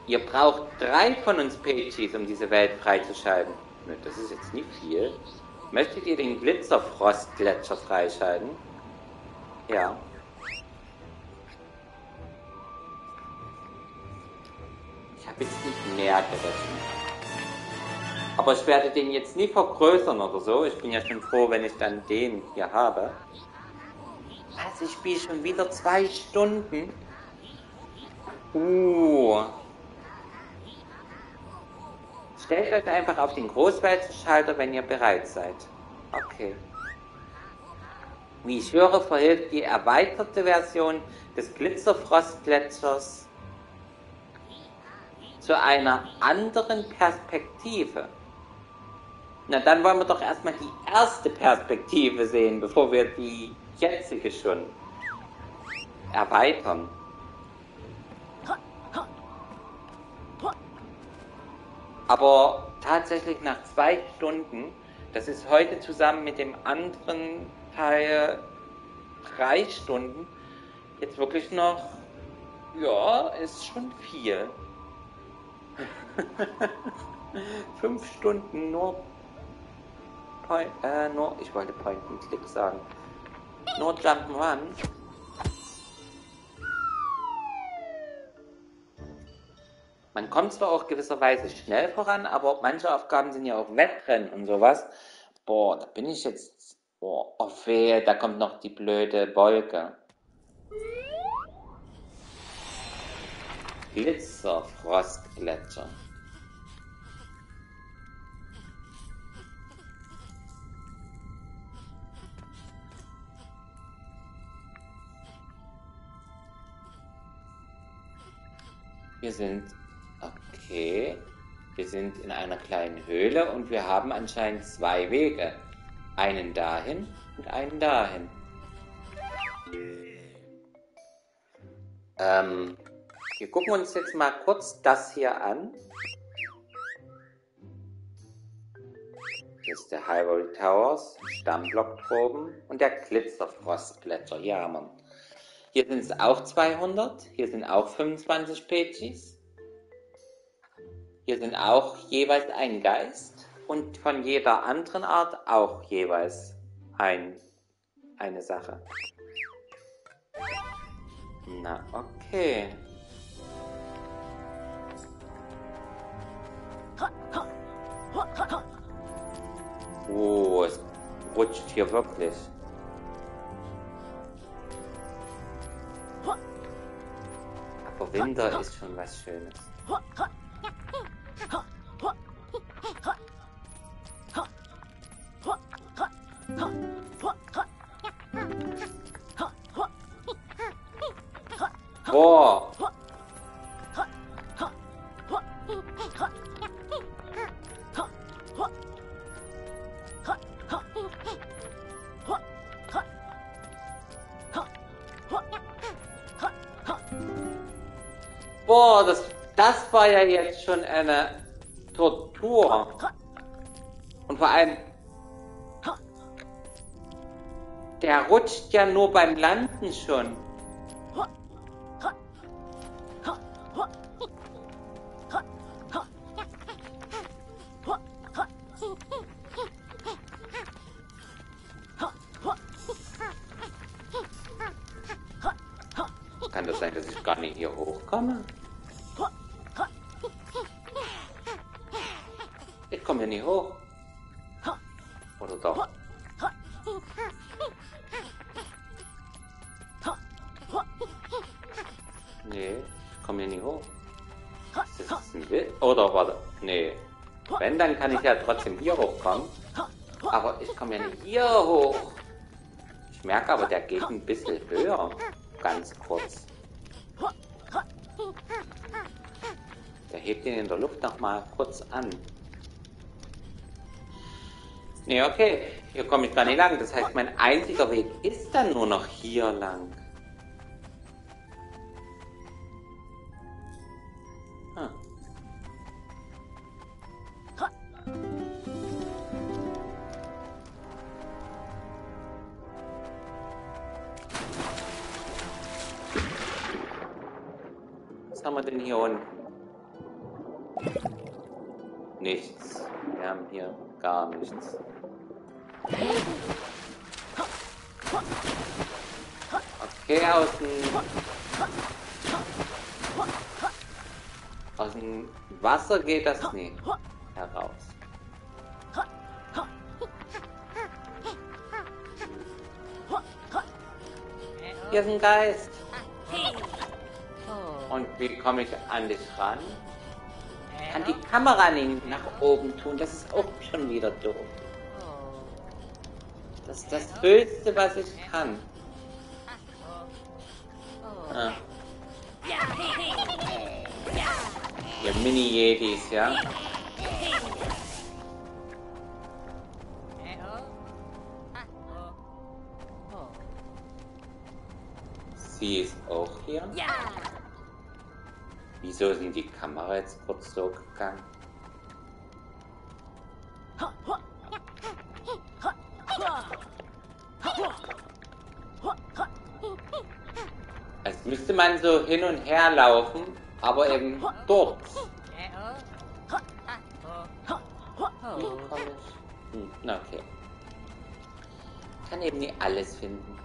Ihr braucht drei von uns Peachies, um diese Welt freizuschalten. Ne, das ist jetzt nicht viel. Möchtet ihr den Glitzerfrostgletscher freischalten? Ja. Ich habe jetzt nicht mehr gerechnet. Aber ich werde den jetzt nie vergrößern oder so. Ich bin ja schon froh, wenn ich dann den hier habe. Was, ich spiele schon wieder zwei Stunden? Uh. Stellt euch einfach auf den Großweltschalter, wenn ihr bereit seid. Okay. Wie ich höre, verhilft die erweiterte Version des Glitzerfrostgletschers zu einer anderen Perspektive. Na, dann wollen wir doch erstmal die erste Perspektive sehen, bevor wir die jetzige schon erweitern. Aber tatsächlich nach zwei Stunden, das ist heute zusammen mit dem anderen Teil drei Stunden, jetzt wirklich noch, ja, ist schon viel. Fünf Stunden nur, Point, äh, nur, ich wollte Point and Click sagen, nur Jump'n'Run. Man kommt zwar auch gewisserweise schnell voran, aber manche Aufgaben sind ja auch Wettrennen und sowas. Boah, da bin ich jetzt, boah, oh weh, da kommt noch die blöde Wolke. Glitzerfrostgletscher. Wir sind, okay, wir sind in einer kleinen Höhle und wir haben anscheinend zwei Wege. Einen dahin und einen dahin. Ähm, wir gucken uns jetzt mal kurz das hier an. Hier ist der Hyrule Towers, Stammblockproben und der Glitzerfrostgletscher. Ja, Mann. Hier sind es auch zweihundert, hier sind auch fünfundzwanzig Peachies. Hier sind auch jeweils ein Geist und von jeder anderen Art auch jeweils ein, eine Sache. Na, okay. Oh, es rutscht hier wirklich. Aber Winter ist schon was Schönes. Boah! Boah, das, das war ja jetzt schon eine Tortur. Und vor allem, der rutscht ja nur beim Landen schon. Kann das sein, dass ich gar nicht hier hochkomme? Ich komme hier nicht hoch. Oder doch? Nee, ich komme hier nicht hoch. Ist das ein Bild? Oder warte. Nee. Wenn, dann kann ich ja trotzdem hier hochkommen. Aber ich komme ja nicht hier hoch. Ich merke aber, der geht ein bisschen höher. Ganz kurz. Der hebt ihn in der Luft noch mal kurz an. Nee, okay. Hier komme ich gar nicht lang. Das heißt, mein einziger Weg ist dann nur noch hier lang. Hm. Was haben wir denn hier unten? Nichts. Wir haben hier gar nichts. Okay, aus dem, aus dem Wasser geht das nicht heraus. Hier ist ein Geist. Und wie komme ich an dich ran? Ich kann die Kamera nicht nach oben tun, das ist auch schon wieder doof. Das ist das Höchste, was ich kann. Ah. Ihr Mini-Jedis, ja? Sie ist auch hier? Wieso sind die Kamera jetzt kurz so gegangen? Als müsste man so hin und her laufen, aber eben dort. Wie komme ich? Hm, na okay. Ich kann eben nicht alles finden.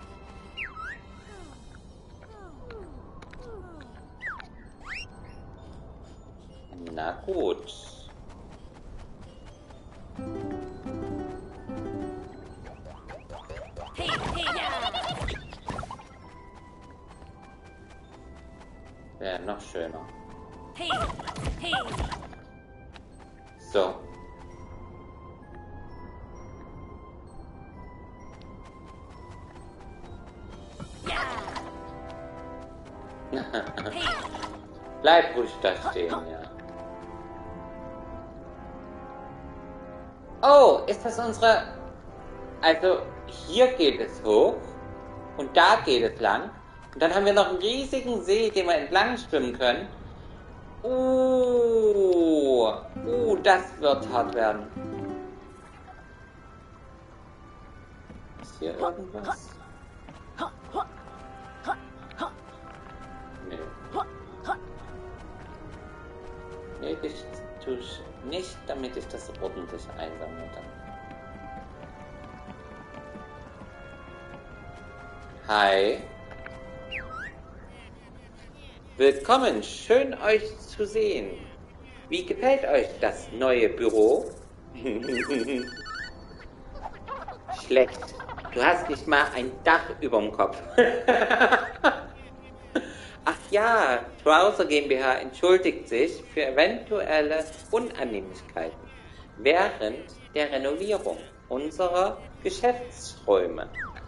Na gut. Wäre noch schöner. So. Bleib ruhig da stehen, ja. Oh, ist das unsere... Also, hier geht es hoch und da geht es lang. Und dann haben wir noch einen riesigen See, den wir entlang schwimmen können. Uh, uh, das wird hart werden. Ist hier irgendwas? Nee. Nee, ich tue ich nicht, damit ich das ordentlich einsammle dann. Hi. Willkommen, schön euch zu sehen. Wie gefällt euch das neue Büro? Schlecht. Du hast nicht mal ein Dach überm Kopf. Ach ja, Trouser GmbH entschuldigt sich für eventuelle Unannehmlichkeiten während der Renovierung unserer Geschäftsräume.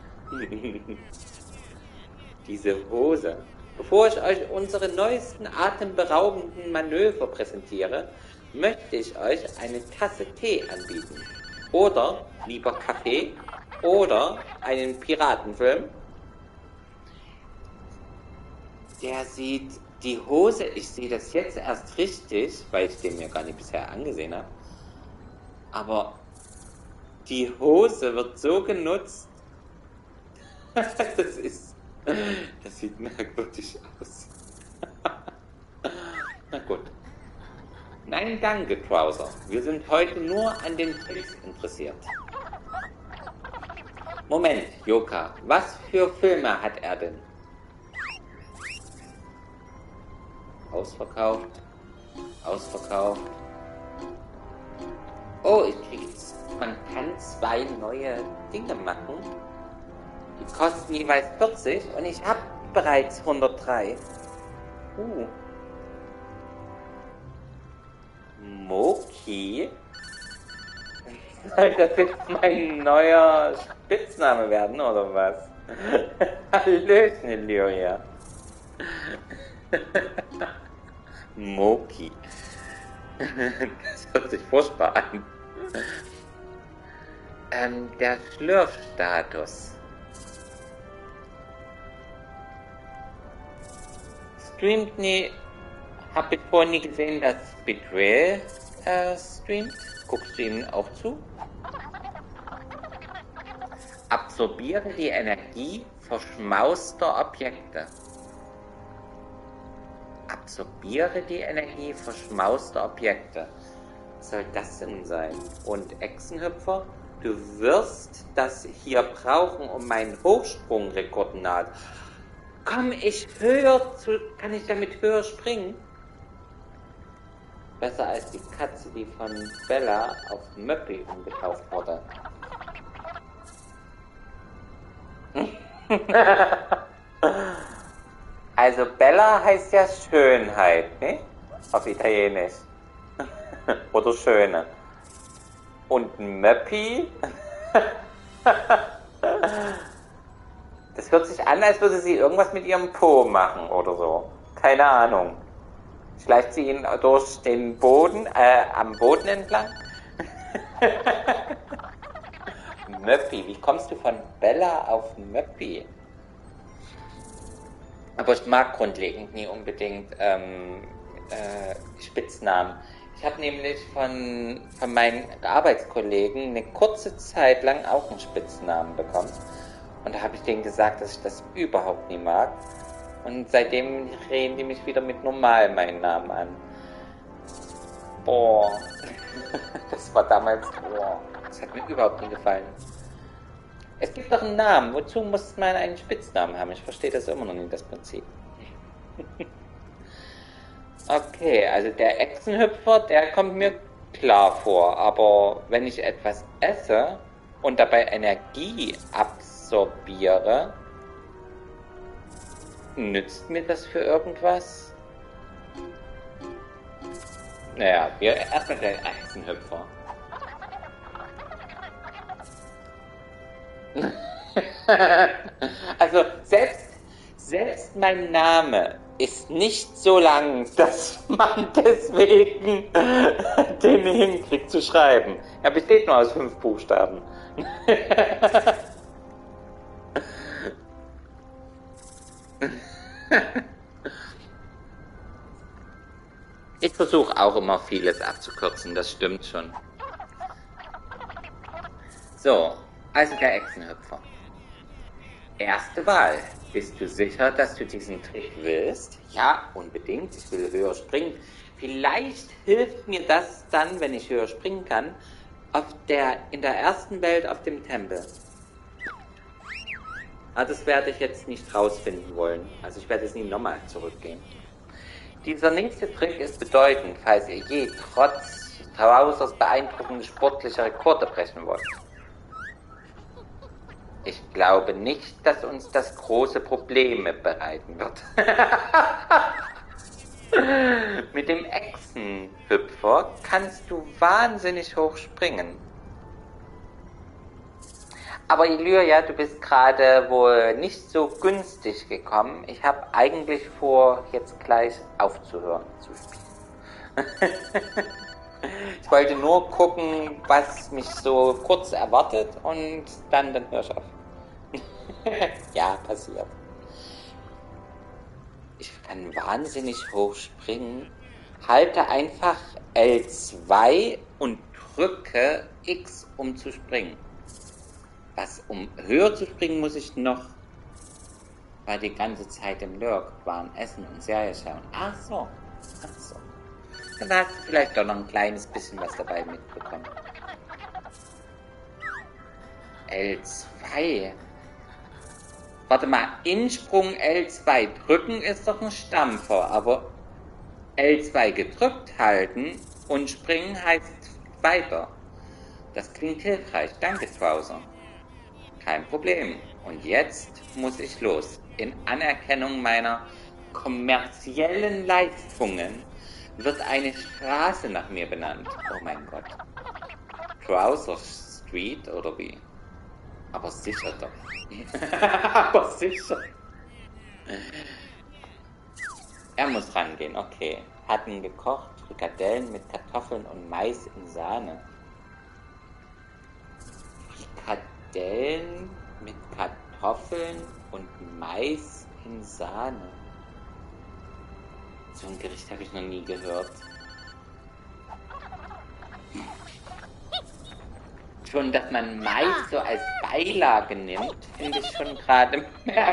Diese Hose. Bevor ich euch unsere neuesten atemberaubenden Manöver präsentiere, möchte ich euch eine Tasse Tee anbieten. Oder lieber Kaffee oder einen Piratenfilm. Der sieht die Hose, ich sehe das jetzt erst richtig, weil ich den mir gar nicht bisher angesehen habe. Aber die Hose wird so genutzt. Das ist, das sieht merkwürdig aus. Na gut. Nein, danke, Trouser. Wir sind heute nur an den Tricks interessiert. Moment, Joka, was für Filme hat er denn? Ausverkauft. Ausverkauft. Oh, ich kriege jetzt. Man kann zwei neue Dinge machen. Die kosten jeweils vierzig und ich habe bereits hundertdrei. Uh. Moki? Soll das jetzt mein neuer Spitzname werden, oder was? Hallöchen, Illyria. Moki. Das hört sich furchtbar an. Ähm, der Schlürfstatus. Streamt nie. Hab ich vorhin nie gesehen, dass Betrayal äh, streamt. Guckst du ihm auch zu? Absorbiere die Energie verschmauster Objekte. Absorbiere die Energie verschmauster Objekte. Was soll das denn sein? Und Echsenhüpfer, du wirst das hier brauchen, um meinen Hochsprungrekord nahe. Komm ich höher zu... Kann ich damit höher springen? Besser als die Katze, die von Bella auf Möppi umgetauft wurde. Also Bella heißt ja Schönheit, ne? Auf Italienisch. Oder Schöne. Und Möppi? Das hört sich an, als würde sie irgendwas mit ihrem Po machen oder so. Keine Ahnung. Schleicht sie ihn durch den Boden, äh, am Boden entlang? Möppi, wie kommst du von Bella auf Möppi? Aber ich mag grundlegend nie unbedingt ähm, äh, Spitznamen. Ich habe nämlich von, von meinen Arbeitskollegen eine kurze Zeit lang auch einen Spitznamen bekommen. Und da habe ich denen gesagt, dass ich das überhaupt nie mag. Und seitdem reden die mich wieder mit normal meinen Namen an. Boah. Das war damals, boah. Das hat mir überhaupt nie gefallen. Es gibt doch einen Namen. Wozu muss man einen Spitznamen haben? Ich verstehe das immer noch nicht, das Prinzip. Okay, also der Echsenhüpfer, der kommt mir klar vor. Aber wenn ich etwas esse und dabei Energie absorbiere, nützt mir das für irgendwas? Naja, wir erstmal der Echsenhüpfer. Also selbst, selbst mein Name ist nicht so lang, dass man deswegen den hinkriegt zu schreiben. Er besteht nur aus fünf Buchstaben. Ich versuche auch immer vieles abzukürzen, das stimmt schon. So, also der Echsenhüpfer. Erste Wahl. Bist du sicher, dass du diesen Trick willst? Ja, unbedingt. Ich will höher springen. Vielleicht hilft mir das dann, wenn ich höher springen kann, auf der, in der ersten Welt auf dem Tempel. Aber das werde ich jetzt nicht rausfinden wollen. Also ich werde jetzt nie nochmal zurückgehen. Dieser nächste Trick ist bedeutend, falls ihr je trotz Trowsers beeindruckende sportliche Rekorde brechen wollt. Ich glaube nicht, dass uns das große Probleme bereiten wird. Mit dem Echsenhüpfer kannst du wahnsinnig hoch springen. Aber Illyria, du bist gerade wohl nicht so günstig gekommen. Ich habe eigentlich vor, jetzt gleich aufzuhören zu spielen. Ich wollte nur gucken, was mich so kurz erwartet und dann, dann hör ich auf. Ja, passiert. Ich kann wahnsinnig hoch springen. Halte einfach L zwei und drücke X, um zu springen. Was, um höher zu springen, muss ich noch, weil die ganze Zeit im Lurk waren, essen und Serie schauen. Ach so, ach so. Dann hast du vielleicht doch noch ein kleines bisschen was dabei mitbekommen. L zwei. Warte mal, Insprung L zwei drücken ist doch ein Stampfer, aber L zwei gedrückt halten und springen heißt weiter. Das klingt hilfreich. Danke, Trowser. Kein Problem. Und jetzt muss ich los. In Anerkennung meiner kommerziellen Leistungen wird eine Straße nach mir benannt. Oh mein Gott. Trowser Street oder wie? Aber sicher doch. Aber sicher. Er muss rangehen, okay. Hatten gekocht, Frikadellen mit Kartoffeln und Mais in Sahne. Frikadellen mit Kartoffeln und Mais in Sahne. So ein Gericht habe ich noch nie gehört. Schon, dass man Mais so als Beilage nimmt, finde ich schon gerade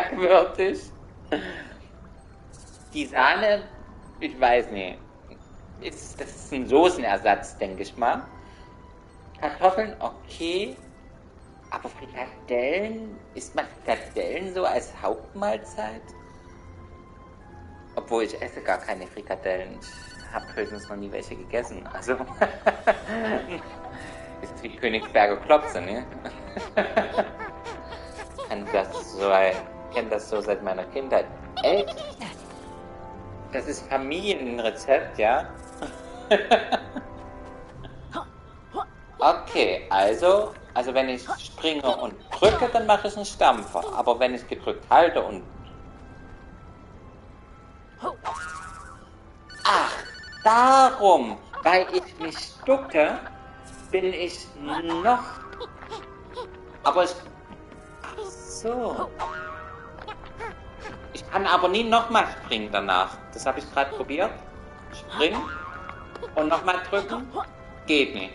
merkwürdig. Die Sahne, ich weiß nicht. ist, das ist ein Soßenersatz, denke ich mal. Kartoffeln, okay. Aber Frikadellen, isst man Frikadellen so als Hauptmahlzeit? Obwohl ich esse gar keine Frikadellen. Ich habe höchstens noch nie welche gegessen. Also ist wie Königsberger Klopse, ne? Ich das so, kenne das so seit meiner Kindheit. Echt? Das ist Familienrezept, ja? Okay, also, also wenn ich springe und drücke, dann mache ich einen Stampfer. Aber wenn ich gedrückt halte und... Ach, darum, weil ich mich ducke, bin ich noch... Aber ich... Ach so... Ich kann aber nie nochmal springen danach. Das habe ich gerade probiert. Springen und nochmal drücken. Geht nicht.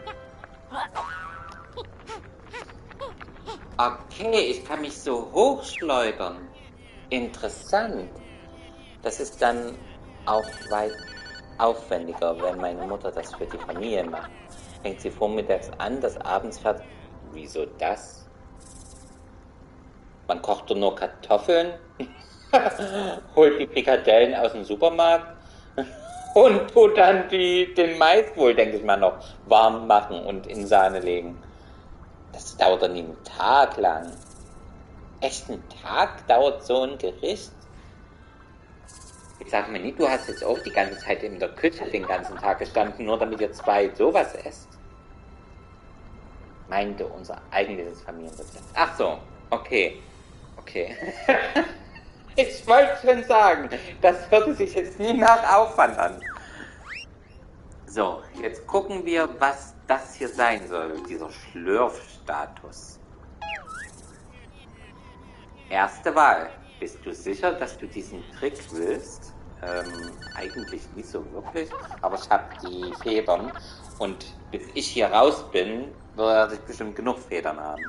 Okay, ich kann mich so hochschleudern. Interessant. Das ist dann auch weit aufwendiger, wenn meine Mutter das für die Familie macht. Fängt sie vormittags an, das abends fertig... Wieso das? Man kocht doch nur Kartoffeln, holt die Frikadellen aus dem Supermarkt und tut dann die, den Mais wohl, denke ich mal, noch warm machen und in Sahne legen. Das dauert doch nie einen Tag lang. Echt einen Tag dauert so ein Gericht? Jetzt sag mir nicht, du hast jetzt auch die ganze Zeit in der Küche den ganzen Tag gestanden, nur damit ihr zwei sowas esst. Meinte unser eigentliches Familienrezept. Ach so, okay. Okay. Ich wollte schon sagen, das hörte sich jetzt nie nach Aufwand an. So, jetzt gucken wir, was das hier sein soll, dieser Schlürfstatus. Erste Wahl. Bist du sicher, dass du diesen Trick willst? Ähm, eigentlich nicht so wirklich, aber ich habe die Federn und bis ich hier raus bin, werde ich bestimmt genug Federn haben.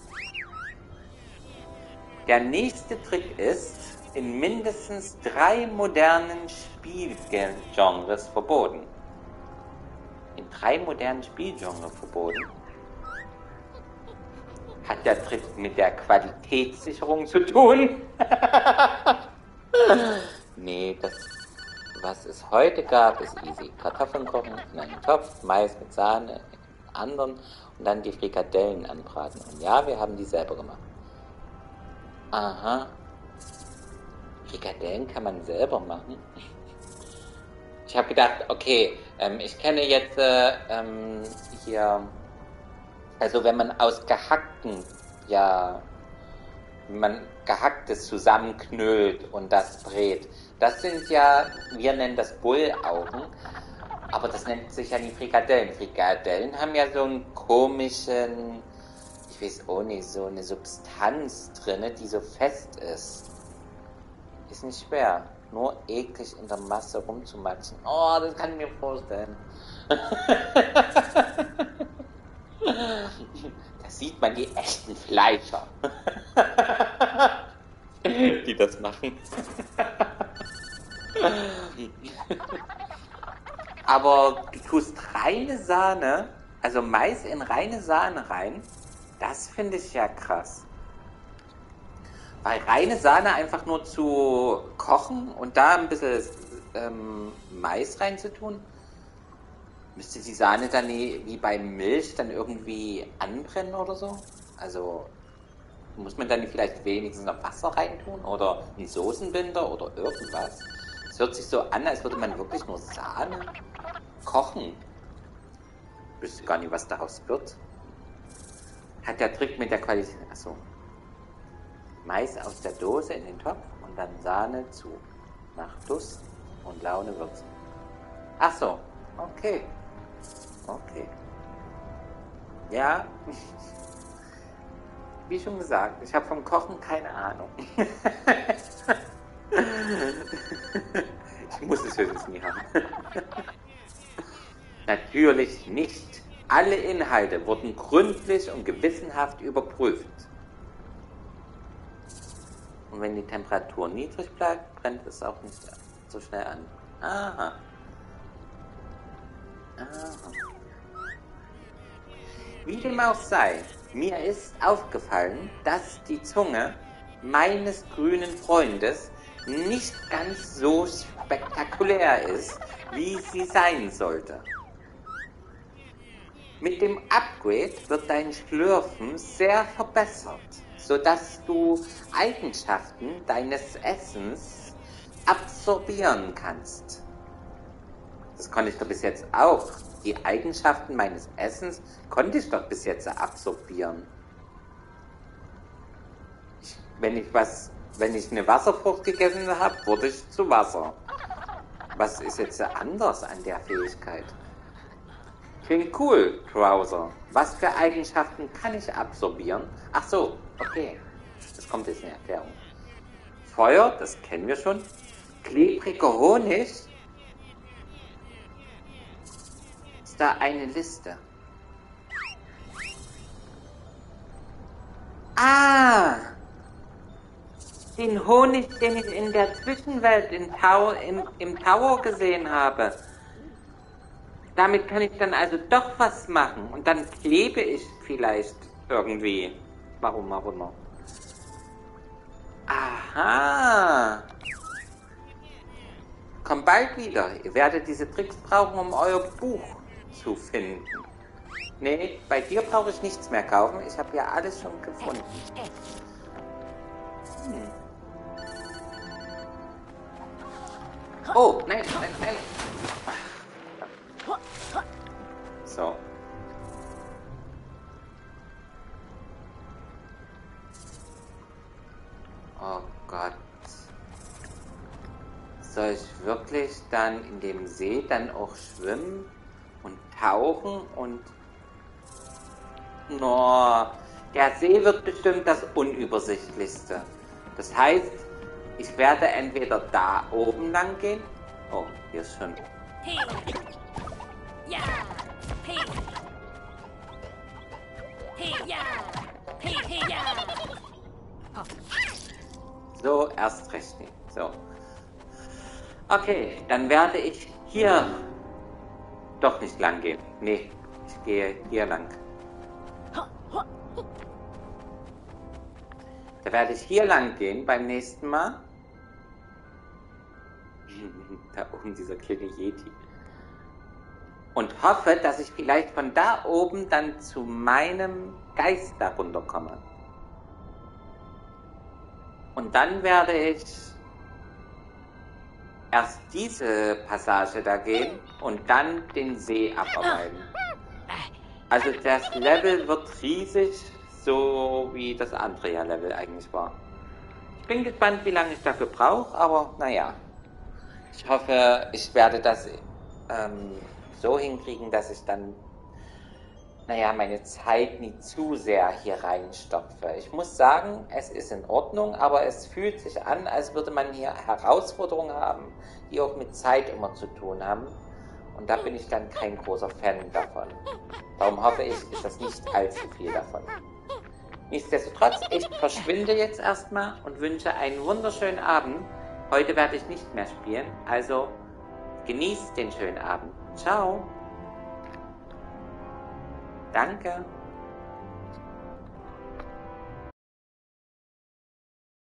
Der nächste Trick ist in mindestens drei modernen Spielgenres verboten. In drei modernen Spielgenres verboten? Hat der Trick mit der Qualitätssicherung zu tun? Nee, das, was es heute gab, ist easy. Kartoffeln kochen in einen Topf, Mais mit Sahne in einen anderen und dann die Frikadellen anbraten. Und ja, wir haben die selber gemacht. Aha. Frikadellen kann man selber machen? Ich habe gedacht, okay, ähm, ich kenne jetzt äh, ähm, hier, also wenn man aus gehackten, ja, wenn man gehacktes zusammenknüllt und das brät, das sind ja, wir nennen das Bullaugen, aber das nennt sich ja nicht Frikadellen. Frikadellen haben ja so einen komischen, ich weiß auch nicht, so eine Substanz drin, die so fest ist. Ist nicht schwer. Nur eklig in der Masse rumzumatschen. Oh, das kann ich mir vorstellen. Da sieht man die echten Fleischer. Die das machen. Aber du tust reine Sahne, also Mais in reine Sahne rein. Das finde ich ja krass. Weil reine Sahne einfach nur zu kochen und da ein bisschen ähm, Mais reinzutun, müsste die Sahne dann nie, wie bei Milch dann irgendwie anbrennen oder so? Also muss man dann vielleicht wenigstens noch Wasser reintun oder einen Soßenbinder oder irgendwas? Es hört sich so an, als würde man wirklich nur Sahne kochen. Ich wüsste gar nicht, was daraus wird. Hat der Trick mit der Qualität... Achso. Mais aus der Dose in den Topf und dann Sahne zu. Nach Lust und Laune würzen. Ach so, okay. Okay. Ja, wie schon gesagt, ich habe vom Kochen keine Ahnung. Ich muss es höchstens nie haben. Natürlich nicht. Alle Inhalte wurden gründlich und gewissenhaft überprüft. Und wenn die Temperatur niedrig bleibt, brennt es auch nicht so schnell an. Aha. Ah. Wie dem auch sei, mir ist aufgefallen, dass die Zunge meines grünen Freundes nicht ganz so spektakulär ist, wie sie sein sollte. Mit dem Upgrade wird dein Schlürfen sehr verbessert, sodass du Eigenschaften deines Essens absorbieren kannst. Das konnte ich doch bis jetzt auch. Die Eigenschaften meines Essens konnte ich doch bis jetzt absorbieren. Ich, wenn ich was, wenn ich eine Wasserfrucht gegessen habe, wurde ich zu Wasser. Was ist jetzt anders an der Fähigkeit? Klingt cool, Krauser. Was für Eigenschaften kann ich absorbieren? Ach so, okay. Das kommt jetzt eine Erklärung. Feuer, das kennen wir schon. Klebriger Honig. Ist da eine Liste? Ah! Den Honig, den ich in der Zwischenwelt im Tower, im, im Tower gesehen habe. Damit kann ich dann also doch was machen. Und dann klebe ich vielleicht irgendwie. Warum auch immer. Aha. Komm bald wieder. Ihr werdet diese Tricks brauchen, um euer Buch zu finden. Nee, bei dir brauche ich nichts mehr kaufen. Ich habe ja alles schon gefunden. Hm. Oh, nein, nein, nein. So. Oh Gott. Soll ich wirklich dann in dem See dann auch schwimmen und tauchen und... No, der See wird bestimmt das Unübersichtlichste. Das heißt, ich werde entweder da oben lang gehen. Oh, hier ist schon. Ja. Ja. Ja. So, erst recht nicht. So. Okay, dann werde ich hier doch nicht lang gehen. Nee, ich gehe hier lang. Da werde ich hier lang gehen beim nächsten Mal. Da oben dieser kleine Yeti. Und hoffe, dass ich vielleicht von da oben dann zu meinem Geist da runterkomme. Und dann werde ich erst diese Passage da gehen und dann den See abarbeiten. Also das Level wird riesig, so wie das andere ja Level eigentlich war. Ich bin gespannt, wie lange ich dafür brauche, aber naja. Ich hoffe, ich werde das ähm, so hinkriegen, dass ich dann, naja, meine Zeit nie zu sehr hier reinstopfe. Ich muss sagen, es ist in Ordnung, aber es fühlt sich an, als würde man hier Herausforderungen haben, die auch mit Zeit immer zu tun haben. Und da bin ich dann kein großer Fan davon. Darum hoffe ich, ist das nicht allzu viel davon. Nichtsdestotrotz, ich verschwinde jetzt erstmal und wünsche einen wunderschönen Abend. Heute werde ich nicht mehr spielen, also genießt den schönen Abend. Ciao. Danke.